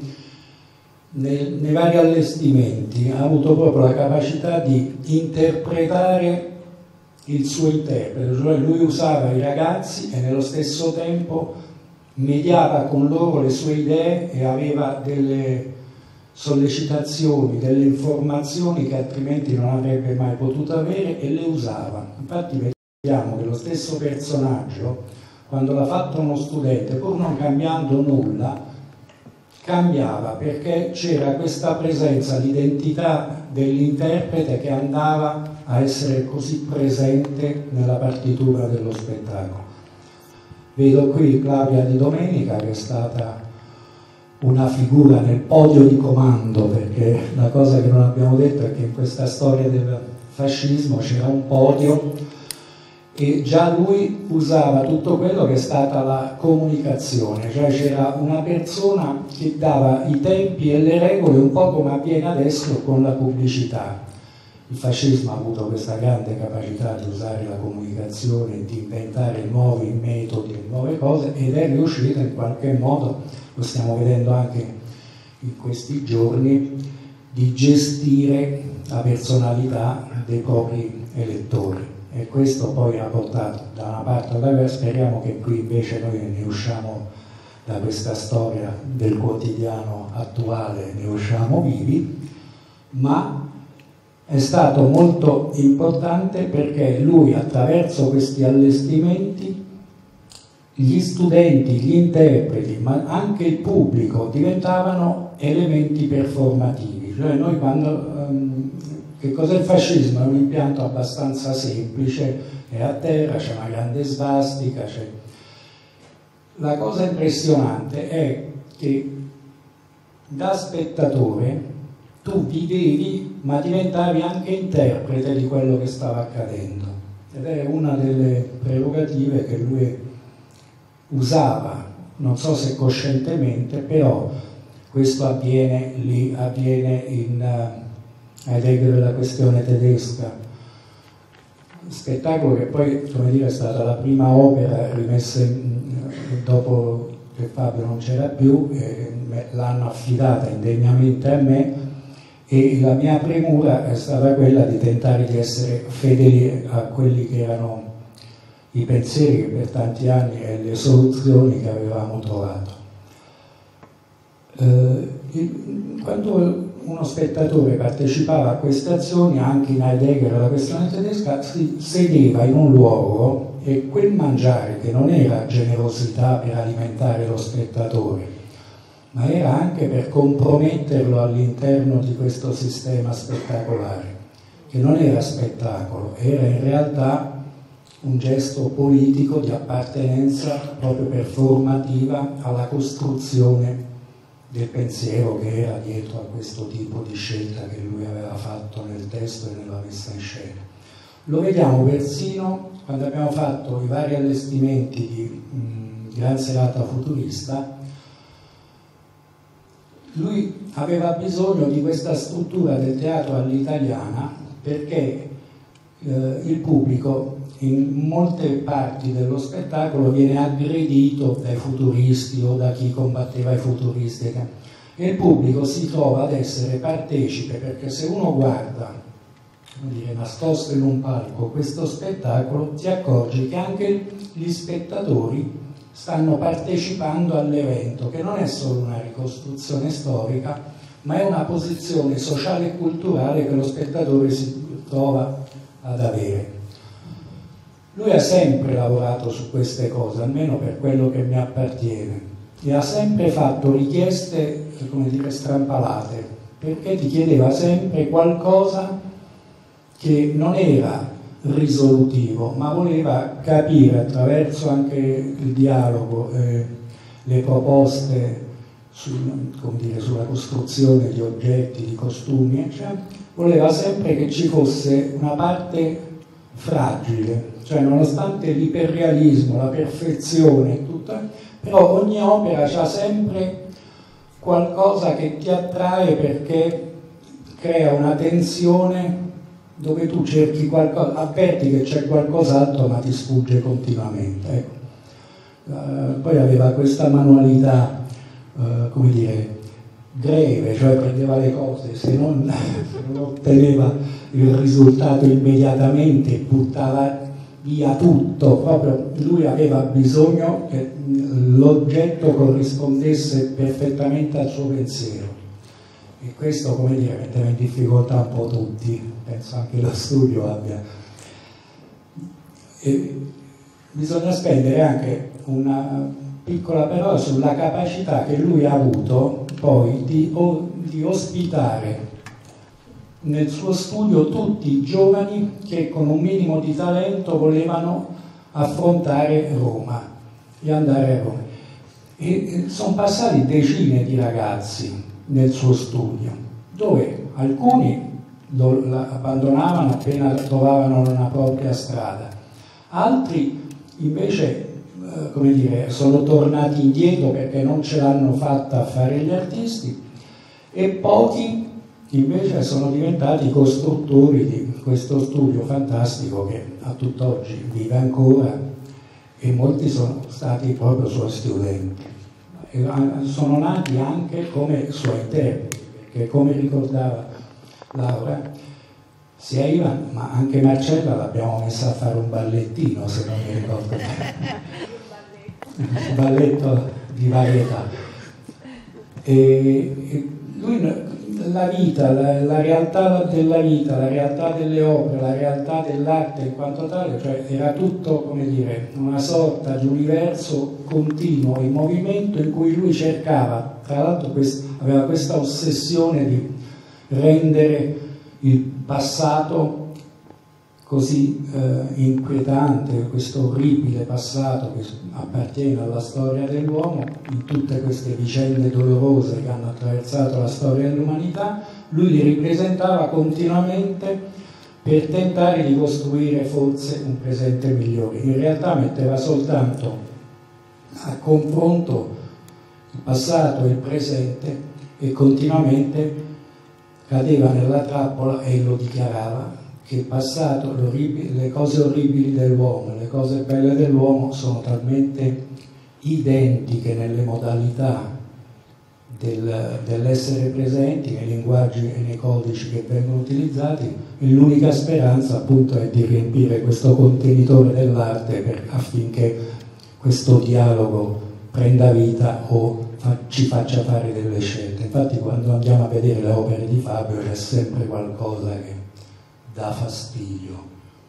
nei vari allestimenti ha avuto proprio la capacità di interpretare il suo interprete, cioè lui usava i ragazzi e nello stesso tempo mediava con loro le sue idee e aveva delle sollecitazioni, delle informazioni che altrimenti non avrebbe mai potuto avere, e le usava. Infatti vediamo che lo stesso personaggio, quando l'ha fatto uno studente, pur non cambiando nulla, cambiava, perché c'era questa presenza, l'identità dell'interprete che andava a essere così presente nella partitura dello spettacolo. Vedo qui Claudia Di Domenica, che è stata una figura nel podio di comando, perché la cosa che non abbiamo detto è che in questa storia del fascismo c'era un podio e già lui usava tutto quello che è stata la comunicazione, cioè c'era una persona che dava i tempi e le regole un po' come avviene adesso con la pubblicità. il fascismo ha avuto questa grande capacità di usare la comunicazione, di inventare nuovi metodi e nuove cose, ed è riuscito in qualche modo, lo stiamo vedendo anche in questi giorni, di gestire la personalità dei propri elettori. E questo poi ha portato da una parte all'altra. Speriamo che qui invece noi ne usciamo da questa storia del quotidiano attuale, ne usciamo vivi, ma è stato molto importante perché lui, attraverso questi allestimenti, gli studenti, gli interpreti, ma anche il pubblico diventavano elementi performativi. Cioè noi che cos'è il fascismo? È un impianto abbastanza semplice, è a terra, c'è una grande svastica. La cosa impressionante è che da spettatore tu vivevi, ma diventavi anche interprete di quello che stava accadendo. Ed è una delle prerogative che lui usava, non so se coscientemente, però questo avviene lì, avviene in Heidegger della questione tedesca, spettacolo che poi, come dire, è stata la prima opera rimessa dopo che Fabio non c'era più, l'hanno affidata indegnamente a me, e la mia premura è stata quella di tentare di essere fedeli a quelli che erano i pensieri che per tanti anni e le soluzioni che avevamo trovato. Quando uno spettatore partecipava a queste azioni, anche in Heidegger la questione tedesca, si sedeva in un luogo, e quel mangiare, che non era generosità per alimentare lo spettatore, ma era anche per comprometterlo all'interno di questo sistema spettacolare, che non era spettacolo, era in realtà un gesto politico di appartenenza proprio performativa alla costruzione del pensiero che era dietro a questo tipo di scelta che lui aveva fatto nel testo e nella messa in scena. Lo vediamo persino quando abbiamo fatto i vari allestimenti di Gran Serata Futurista. Lui aveva bisogno di questa struttura del teatro all'italiana perché il pubblico in molte parti dello spettacolo viene aggredito dai futuristi o da chi combatteva i futuristi, e il pubblico si trova ad essere partecipe, perché se uno guarda, come dire, nascosto in un palco questo spettacolo, ti accorgi che anche gli spettatori stanno partecipando all'evento, che non è solo una ricostruzione storica, ma è una posizione sociale e culturale che lo spettatore si trova ad avere. Lui ha sempre lavorato su queste cose, almeno per quello che mi appartiene, e ha sempre fatto richieste, come dire, strampalate, perché ti chiedeva sempre qualcosa che non era risolutivo, ma voleva capire attraverso anche il dialogo, le proposte come dire, sulla costruzione di oggetti, di costumi, eccetera. Voleva sempre che ci fosse una parte fragile, cioè nonostante l'iperrealismo, la perfezione, tutta, però ogni opera ha sempre qualcosa che ti attrae perché crea una tensione dove tu cerchi qualcosa, avverti che c'è qualcos'altro ma ti sfugge continuamente. Ecco. Poi aveva questa manualità, come dire, greve, cioè prendeva le cose, se non otteneva il risultato immediatamente buttava via tutto, proprio lui aveva bisogno che l'oggetto corrispondesse perfettamente al suo pensiero, e questo, come dire, metteva in difficoltà un po' tutti, penso anche lo studio abbia. E bisogna spendere anche una piccola parola sulla capacità che lui ha avuto poi di ospitare nel suo studio tutti i giovani che con un minimo di talento volevano affrontare Roma e andare a Roma. E sono passati decine di ragazzi nel suo studio, dove alcuni lo abbandonavano appena trovavano una propria strada, altri invece come dire, sono tornati indietro perché non ce l'hanno fatta a fare gli artisti, e pochi invece sono diventati costruttori di questo studio fantastico che a tutt'oggi vive ancora, e molti sono stati proprio suoi studenti. Sono nati anche come suoi interpreti, perché come ricordava Laura, sia Ivan ma anche Marcella l'abbiamo messa a fare un ballettino, se non mi ricordo bene, un balletto di varietà. E lui, la vita, la realtà della vita, la realtà delle opere, la realtà dell'arte in quanto tale, cioè era tutto, come dire, una sorta di universo continuo in movimento, in cui lui cercava, tra l'altro aveva questa ossessione di rendere il passato così inquietante, questo orribile passato che appartiene alla storia dell'uomo, in tutte queste vicende dolorose che hanno attraversato la storia dell'umanità, lui li ripresentava continuamente per tentare di costruire forse un presente migliore. In realtà metteva soltanto a confronto il passato e il presente e continuamente cadeva nella trappola e lo dichiarava che il passato, le cose orribili dell'uomo, le cose belle dell'uomo sono talmente identiche nelle modalità dell'essere presenti, nei linguaggi e nei codici che vengono utilizzati, e l'unica speranza appunto è di riempire questo contenitore dell'arte affinché questo dialogo prenda vita o ci faccia fare delle scelte. Infatti quando andiamo a vedere le opere di Fabio c'è sempre qualcosa che dà fastidio.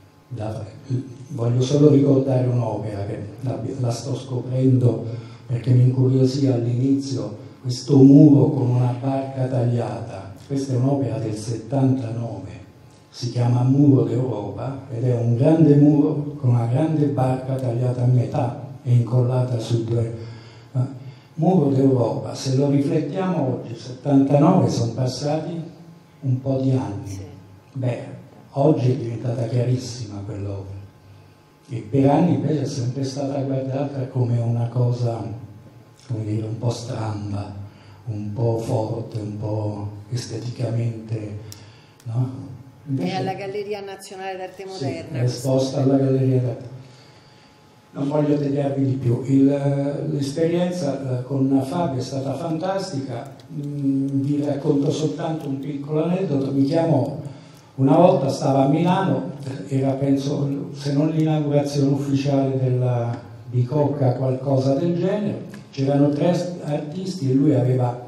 Voglio solo ricordare un'opera che la sto scoprendo perché mi incuriosì all'inizio, questo muro con una barca tagliata. Questa è un'opera del 79, si chiama Muro d'Europa ed è un grande muro con una grande barca tagliata a metà e incollata su due. Muro d'Europa, se lo riflettiamo oggi, 79, sono passati un po' di anni. Beh, oggi è diventata chiarissima quell'opera e per anni invece è sempre stata guardata come una cosa, come dire, un po' stramba, un po' forte, un po' esteticamente, no? Invece, è alla Galleria Nazionale d'Arte Moderna. Sì, è esposta alla Galleria d'Arte. Non voglio tediarvi di più. L'esperienza con Fabio è stata fantastica. Vi racconto soltanto un piccolo aneddoto. Mi chiamò una volta, stava a Milano, era penso se non l'inaugurazione ufficiale della Bicocca, qualcosa del genere. C'erano 3 artisti e lui aveva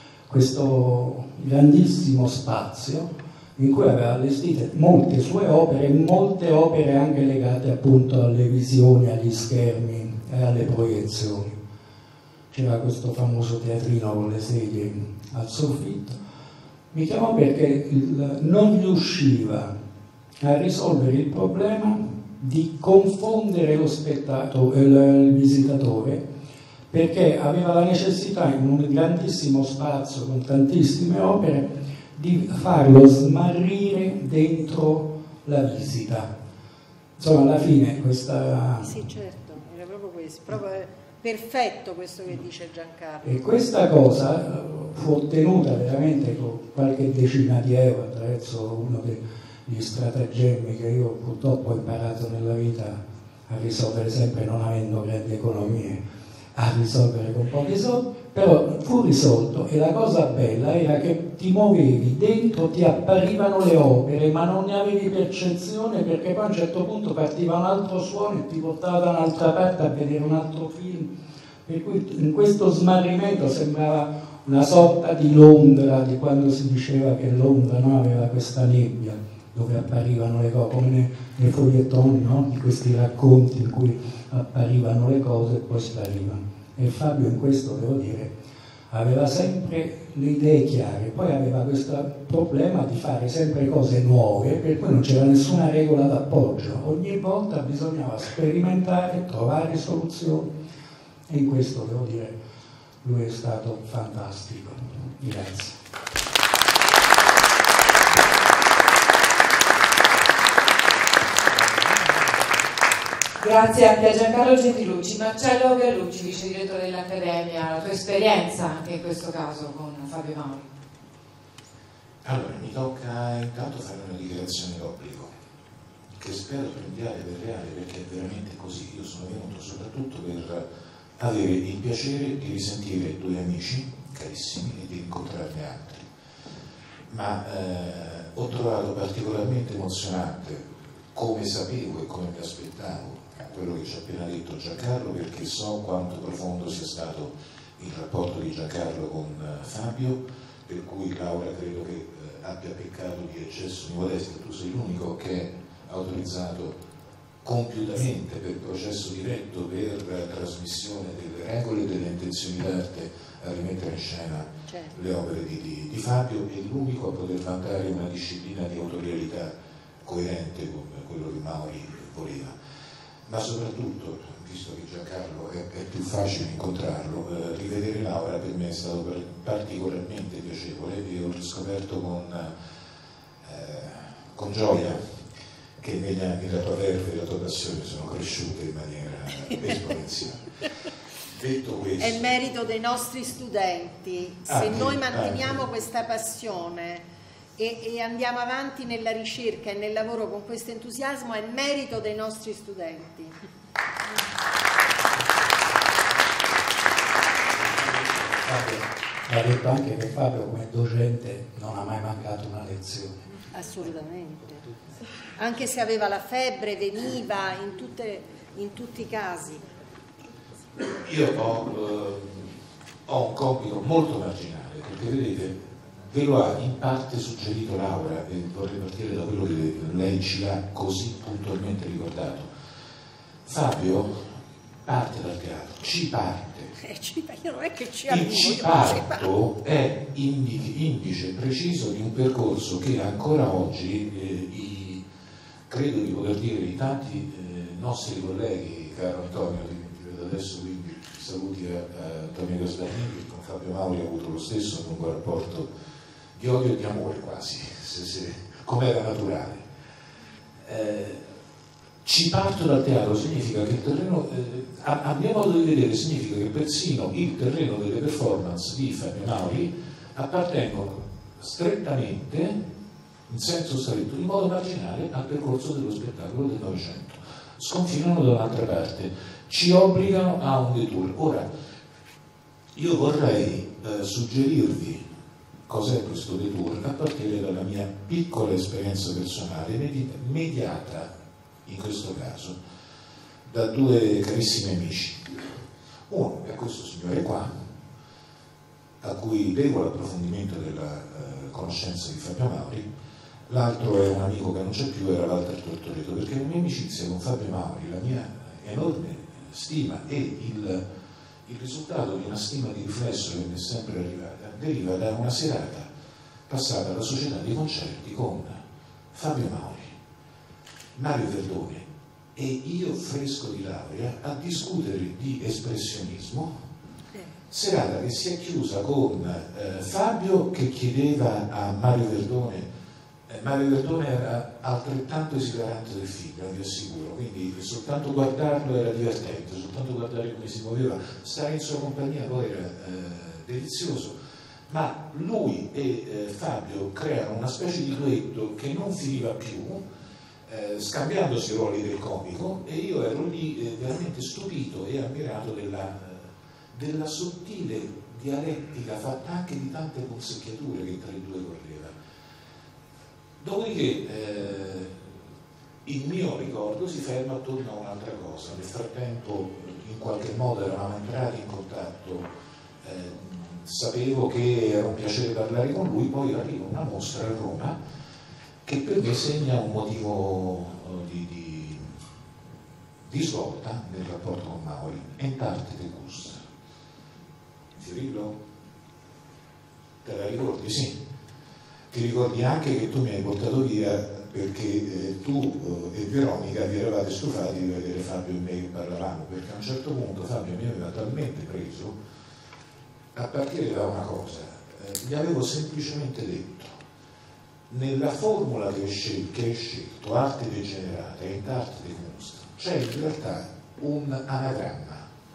questo grandissimo spazio in cui aveva allestite molte sue opere, molte opere anche legate appunto alle visioni, agli schermi e alle proiezioni. C'era questo famoso teatrino con le sedie al soffitto. Mi chiamò perché non riusciva a risolvere il problema di confondere lo spettatore, il visitatore, perché aveva la necessità in un grandissimo spazio con tantissime opere di farlo smarrire dentro la visita. Insomma, alla fine questa... Sì, certo, era proprio questo, proprio perfetto questo che dice Giancarlo. E questa cosa fu ottenuta veramente con qualche decina di euro attraverso uno degli stratagemmi che io purtroppo ho imparato nella vita a risolvere sempre, non avendo grandi economie, a risolvere con pochi soldi, però fu risolto e la cosa bella era che ti muovevi dentro, ti apparivano le opere ma non ne avevi percezione, perché poi a un certo punto partiva un altro suono e ti portava da un'altra parte a vedere un altro film, per cui in questo smarrimento sembrava una sorta di Londra, di quando si diceva che Londra, no, aveva questa nebbia dove apparivano le cose, come nei fogliettoni, no? Di questi racconti in cui apparivano le cose e poi sparivano. E Fabio in questo, devo dire, aveva sempre le idee chiare, poi aveva questo problema di fare sempre cose nuove, per cui non c'era nessuna regola d'appoggio, ogni volta bisognava sperimentare, trovare soluzioni, e in questo, devo dire, lui è stato fantastico. Grazie. Grazie anche a Giancarlo Gentilucci. Marcello Gallucci, vice direttore dell'Accademia, la tua esperienza anche in questo caso con Fabio Mauri. Allora, mi tocca intanto fare una dichiarazione d'obbligo, che spero prendiate per reale, perché è veramente così. Io sono venuto soprattutto per avere il piacere di risentire due amici carissimi e di incontrarne altri. Ma ho trovato particolarmente emozionante, come sapevo e come mi aspettavo, quello che ci ha appena detto Giancarlo, perché so quanto profondo sia stato il rapporto di Giancarlo con Fabio, per cui Laura credo che abbia peccato di eccesso di modestia. Tu sei l'unico che è autorizzato compiutamente per processo diretto, per trasmissione delle regole e delle intenzioni d'arte a rimettere in scena le opere di Fabio, e l'unico a poter vantare una disciplina di autorialità coerente con quello che Mauri voleva. Ma soprattutto, visto che Giancarlo è più facile incontrarlo, rivedere Laura per me è stato particolarmente piacevole, e ho riscoperto con gioia che negli anni la tua verve e la tua passione sono cresciute in maniera esponenziale. Detto questo, è merito dei nostri studenti. Se noi manteniamo questa passione e andiamo avanti nella ricerca e nel lavoro con questo entusiasmo, è merito dei nostri studenti. Va detto anche che Fabio come docente non ha mai mancato una lezione. Assolutamente. Anche se aveva la febbre, veniva in tutti i casi. Io ho un compito molto marginale, perché vedete, ve lo ha in parte suggerito Laura, e vorrei partire da quello che lei ci ha così puntualmente ricordato. Fabio parte dal teatro, ci parte. Io non è che ci arrivo, il ciparto è indice preciso di un percorso che ancora oggi credo di poter dire di tanti nostri colleghi, caro Antonio, ti vedo adesso, quindi saluti a Antonio Gasparrini, che con Fabio Mauri ha avuto lo stesso lungo rapporto di odio e di amore quasi, come era naturale. Ci parto dal teatro significa che il terreno, a mio modo di vedere, significa che persino il terreno delle performance di Fabio Mauri appartengono strettamente, in senso stretto, in modo marginale, al percorso dello spettacolo del Novecento. Sconfinano da un'altra parte, ci obbligano a un detour. Ora, io vorrei suggerirvi cos'è questo detour a partire dalla mia piccola esperienza personale, mediata in questo caso da due carissimi amici. Uno è questo signore qua, a cui devo l'approfondimento della conoscenza di Fabio Mauri. L'altro è un amico che non c'è più, era Walter Tortoreto, perché la mia amicizia con Fabio Mauri, la mia enorme stima e il risultato di una stima di riflesso che mi è sempre arrivata deriva da una serata passata alla società dei concerti con Fabio Mauri, Mario Verdone e io fresco di laurea a discutere di espressionismo, serata che si è chiusa con Fabio che chiedeva a Mario Verdone era altrettanto esilarante del figlio, vi assicuro, quindi soltanto guardarlo era divertente, soltanto guardare come si muoveva, stare in sua compagnia poi era delizioso, ma lui e Fabio creano una specie di duetto che non finiva più, scambiandosi i ruoli del comico, e io ero lì veramente stupito e ammirato della sottile dialettica fatta anche di tante consecchiature che tra i due correva. Dopodiché il mio ricordo si ferma attorno a un'altra cosa. Nel frattempo in qualche modo eravamo entrati in contatto, sapevo che era un piacere parlare con lui, poi arriva una mostra a Roma che per me segna un motivo di svolta nel rapporto con Mauri. Entarte de Gust. Fiorillo? Te la ricordi? Sì. Ti ricordi anche che tu mi hai portato via perché tu e Veronica vi eravate stufati di vedere Fabio e me che parlavamo, perché a un certo punto Fabio mi aveva talmente preso, a partire da una cosa, gli avevo semplicemente detto: nella formula che hai scelto, arte degenerata e arte de Kunst, c'è in realtà un anagramma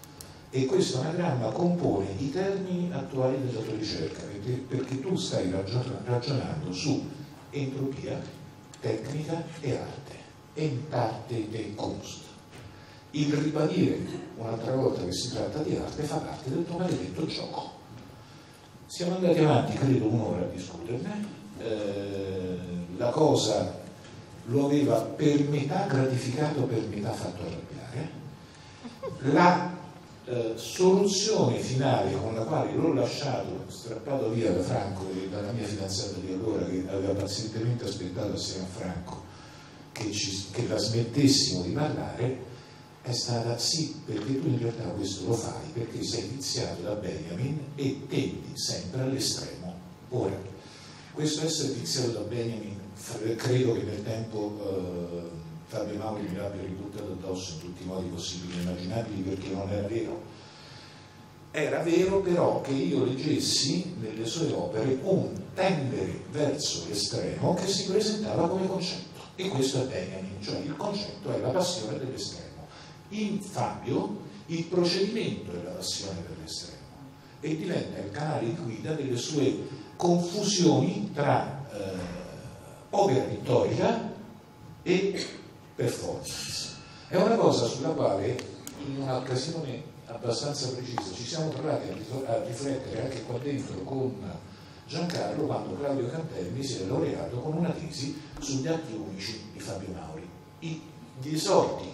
e questo anagramma compone i termini attuali della tua ricerca, perché tu stai ragionando su entropia, tecnica e arte, Entarte der Kunst. Il ribadire un'altra volta che si tratta di arte fa parte del tuo maledetto gioco. Siamo andati avanti, credo, un'ora a discuterne. La cosa lo aveva per metà gratificato, per metà fatto arrabbiare. La soluzione finale con la quale l'ho lasciato strappato via da Franco e dalla mia fidanzata di allora, che aveva pazientemente aspettato assieme a Franco che la smettessimo di parlare, è stata sì, perché tu in realtà questo lo fai perché sei viziato da Benjamin e tendi sempre all'estremo. Ora, questo essere viziato da Benjamin, credo che nel tempo Fabio Mauri mi l'abbia ributtato addosso in tutti i modi possibili e immaginabili, perché non era vero. Era vero però che io leggessi nelle sue opere un tendere verso l'estremo che si presentava come concetto, e questo è Benjamin, cioè il concetto è la passione dell'estremo. In Fabio il procedimento è la passione per l'estremo e diventa il canale di guida delle sue confusioni tra opera pittorica e performance. È una cosa sulla quale in un'occasione abbastanza precisa ci siamo trovati a riflettere anche qua dentro con Giancarlo, quando Claudio Cantelmi si è laureato con una tesi sugli atti unici di Fabio Mauri, gli esordi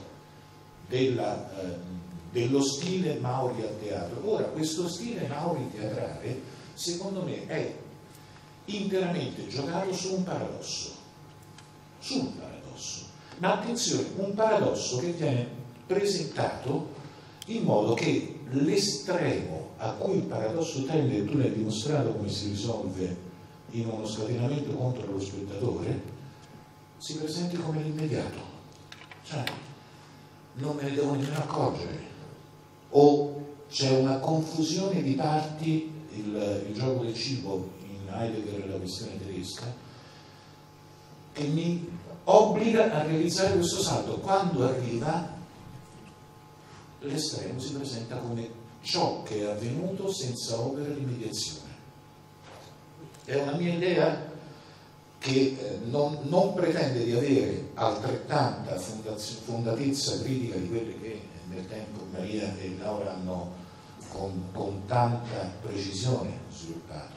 dello stile Mauri al teatro. Ora, questo stile Mauri teatrale secondo me è interamente giocato su un paradosso, ma attenzione, un paradosso che viene presentato in modo che l'estremo a cui il paradosso tende, e tu l'hai dimostrato come si risolve in uno scatenamento contro lo spettatore, si presenti come l'immediato, cioè non me ne devo nemmeno accorgere, o c'è una confusione di parti, il gioco del cibo in Heidegger e la questione tedesca, che mi obbliga a realizzare questo salto. Quando arriva l'estremo si presenta come ciò che è avvenuto senza opera di mediazione. È una mia idea che non pretende di avere altrettanta fondatezza critica di quelle che nel tempo Maria e Laura hanno con tanta precisione sviluppato.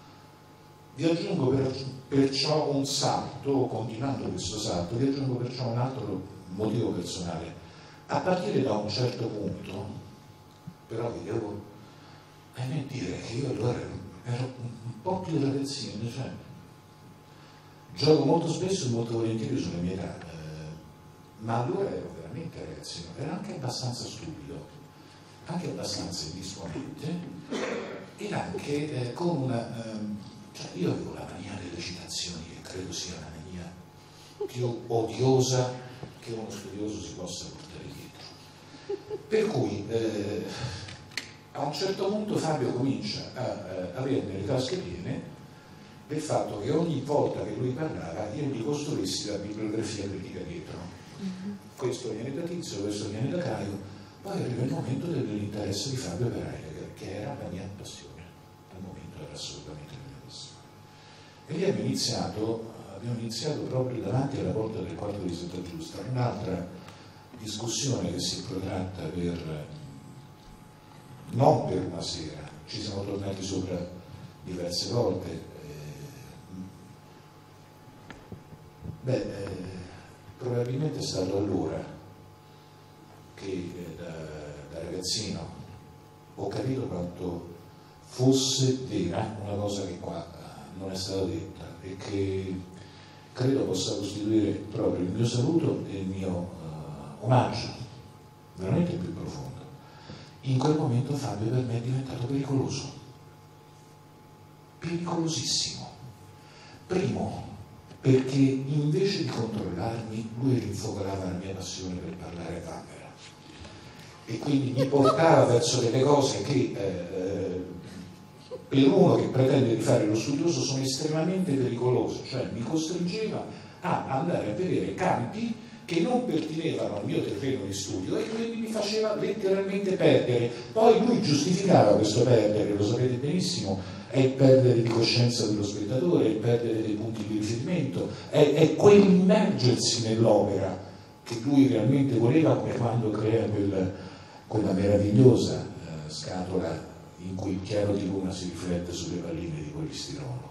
Vi aggiungo perciò un salto, continuando questo salto, vi aggiungo perciò un altro motivo personale. A partire da un certo punto, però vi devo dire che io allora ero un po' più ragazzino, cioè gioco molto spesso e molto volentieri sulla mia età, ma allora ero veramente ragazzino, ero anche abbastanza stupido, anche abbastanza indisponente, ed anche con una... cioè io avevo la mania delle citazioni, che credo sia la mania più odiosa che uno studioso si possa portare dietro. Per cui a un certo punto Fabio comincia a avere le tasche piene del fatto che ogni volta che lui parlava io gli costruissi la bibliografia critica dietro. Questo viene da Tizio, questo viene da Caio, poi arriva il momento dell'interesse di Fabio per Heidegger, che era la mia passione, al momento era assolutamente la mia passione. E lì abbiamo iniziato proprio davanti alla porta del quarto di Santa Giusta, un'altra discussione che si è protratta non per una sera, ci siamo tornati sopra diverse volte. Probabilmente è stato allora che da ragazzino ho capito quanto fosse vera una cosa che qua non è stata detta e che credo possa costituire proprio il mio saluto e il mio omaggio veramente più profondo. In quel momento Fabio per me è diventato pericoloso, pericolosissimo. Primo, perché invece di controllarmi lui rinfocolava la mia passione per parlare a Vanvera e quindi mi portava verso delle cose che per uno che pretende di fare lo studioso sono estremamente pericolose, cioè mi costringeva a andare a vedere campi che non pertinevano al mio terreno di studio e quindi mi faceva letteralmente perdere. Poi lui giustificava questo perdere, lo sapete benissimo, è il perdere di coscienza dello spettatore, è il perdere dei punti di riferimento, è quell'immergersi nell'opera che lui realmente voleva, come quando crea quella meravigliosa scatola in cui il chiaro di luna si riflette sulle palline di polistirolo.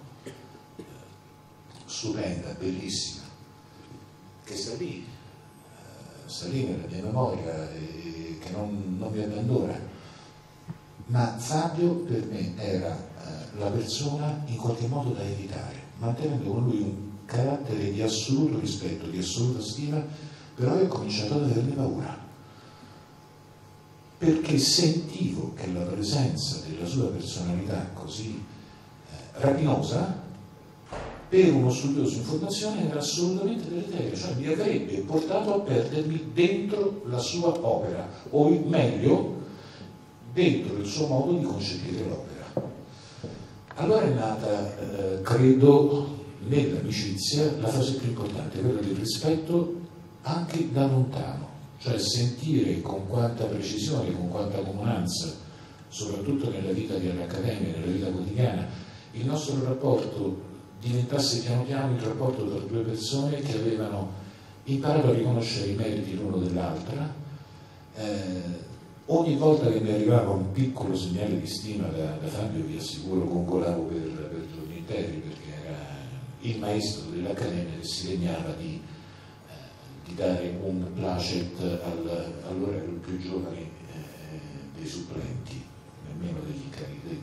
Stupenda, bellissima, che sta lì nella mia memoria e che non mi abbandona. Ma Fabio per me era la persona in qualche modo da evitare, mantenendo con lui un carattere di assoluto rispetto, di assoluta stima, però ho cominciato ad averne paura, perché sentivo che la presenza della sua personalità così rapinosa per uno studioso in formazione era assolutamente deleteria, cioè mi avrebbe portato a perdermi dentro la sua opera, o meglio dentro il suo modo di concepire l'opera. Allora è nata, credo, nell'amicizia la fase più importante, quella del rispetto anche da lontano, cioè sentire con quanta precisione, con quanta comunanza, soprattutto nella vita dell'Accademia, nella vita quotidiana, il nostro rapporto diventasse piano piano il rapporto tra due persone che avevano imparato a riconoscere i meriti l'uno dell'altra. Ogni volta che mi arrivava un piccolo segnale di stima da Fabio, vi assicuro, gongolavo per giorni interi, perché era il maestro dell'Accademia che si degnava di dare un placet allora ero il più giovane dei supplenti, nemmeno degli incarichi,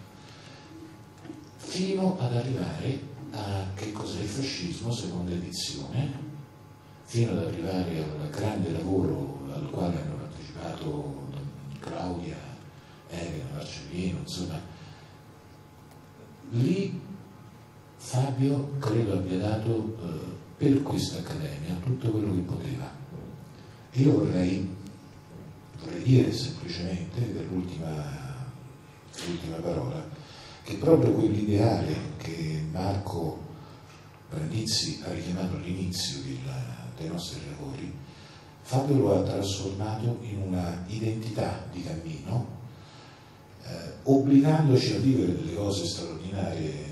fino ad arrivare a Che cos'è il fascismo, seconda edizione, fino ad arrivare al grande lavoro al quale hanno partecipato Claudia, Elena, Marcellino, insomma. Lì Fabio credo abbia dato per questa accademia tutto quello che poteva. Io vorrei dire semplicemente, l'ultima parola, che proprio quell'ideale che Marco Brandizzi ha richiamato all'inizio dei nostri lavori, Fabio lo ha trasformato in una identità di cammino, obbligandoci a vivere delle cose straordinarie.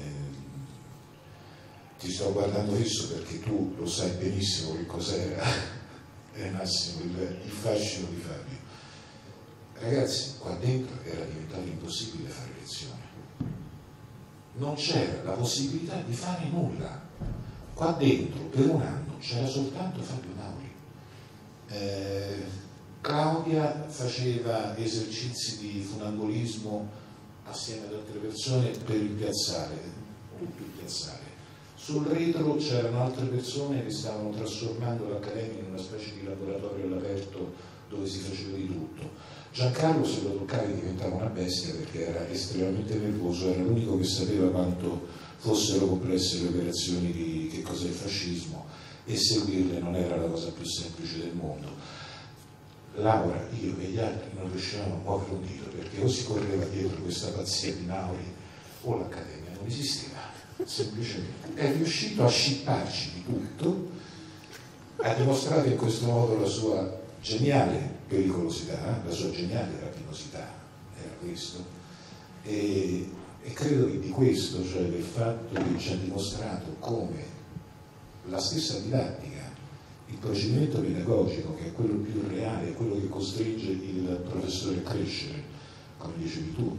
Ti sto guardando fisso perché tu lo sai benissimo che cos'era, Massimo, il fascino di Fabio. Ragazzi, qua dentro era diventato impossibile fare lezione. Non c'era la possibilità di fare nulla. Qua dentro, per un anno, c'era soltanto Fabio Mauri. Claudia faceva esercizi di funambolismo assieme ad altre persone per il piazzale, tutto il piazzale. Sul retro c'erano altre persone che stavano trasformando l'Accademia in una specie di laboratorio all'aperto dove si faceva di tutto. Giancarlo, se lo toccavi, diventava una bestia perché era estremamente nervoso, era l'unico che sapeva quanto fossero complesse le operazioni di Che cos'è il fascismo, e seguirle non era la cosa più semplice del mondo. Laura, io e gli altri non riuscivamo a muovere un dito, perché o si correva dietro questa pazzia di Mauri o l'Accademia non esisteva. Semplicemente è riuscito a scipparci di tutto, ha dimostrato in questo modo la sua geniale pericolosità, la sua geniale rapinosità, era questo, e credo che di questo, cioè del fatto che ci ha dimostrato come la stessa didattica, il procedimento pedagogico, che è quello più reale, è quello che costringe il professore a crescere, come dicevi tu,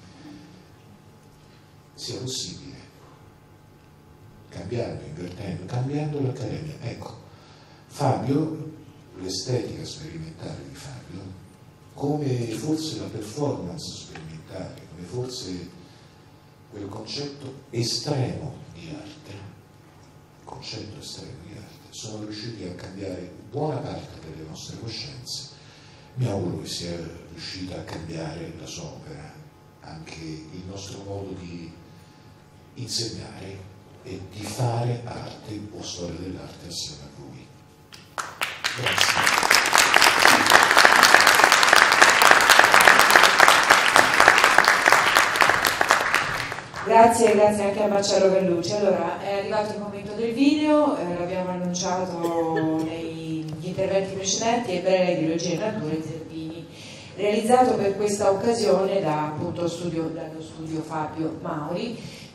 sia possibile, cambiando, invertendo, cambiando l'Accademia. Ecco, Fabio, l'estetica sperimentale di Fabio, come forse la performance sperimentale, come forse quel concetto estremo di arte, sono riusciti a cambiare buona parte delle nostre coscienze. Mi auguro che sia riuscita a cambiare la sua opera, anche il nostro modo di insegnare e di fare arte o storia dell'arte assieme a voi. Grazie. Grazie anche a Marcello Gallucci. Allora, è arrivato il momento del video, l'abbiamo annunciato nei interventi precedenti e breve di Regia e Natura e Zerbini, realizzato per questa occasione dallo studio Fabio Mauri,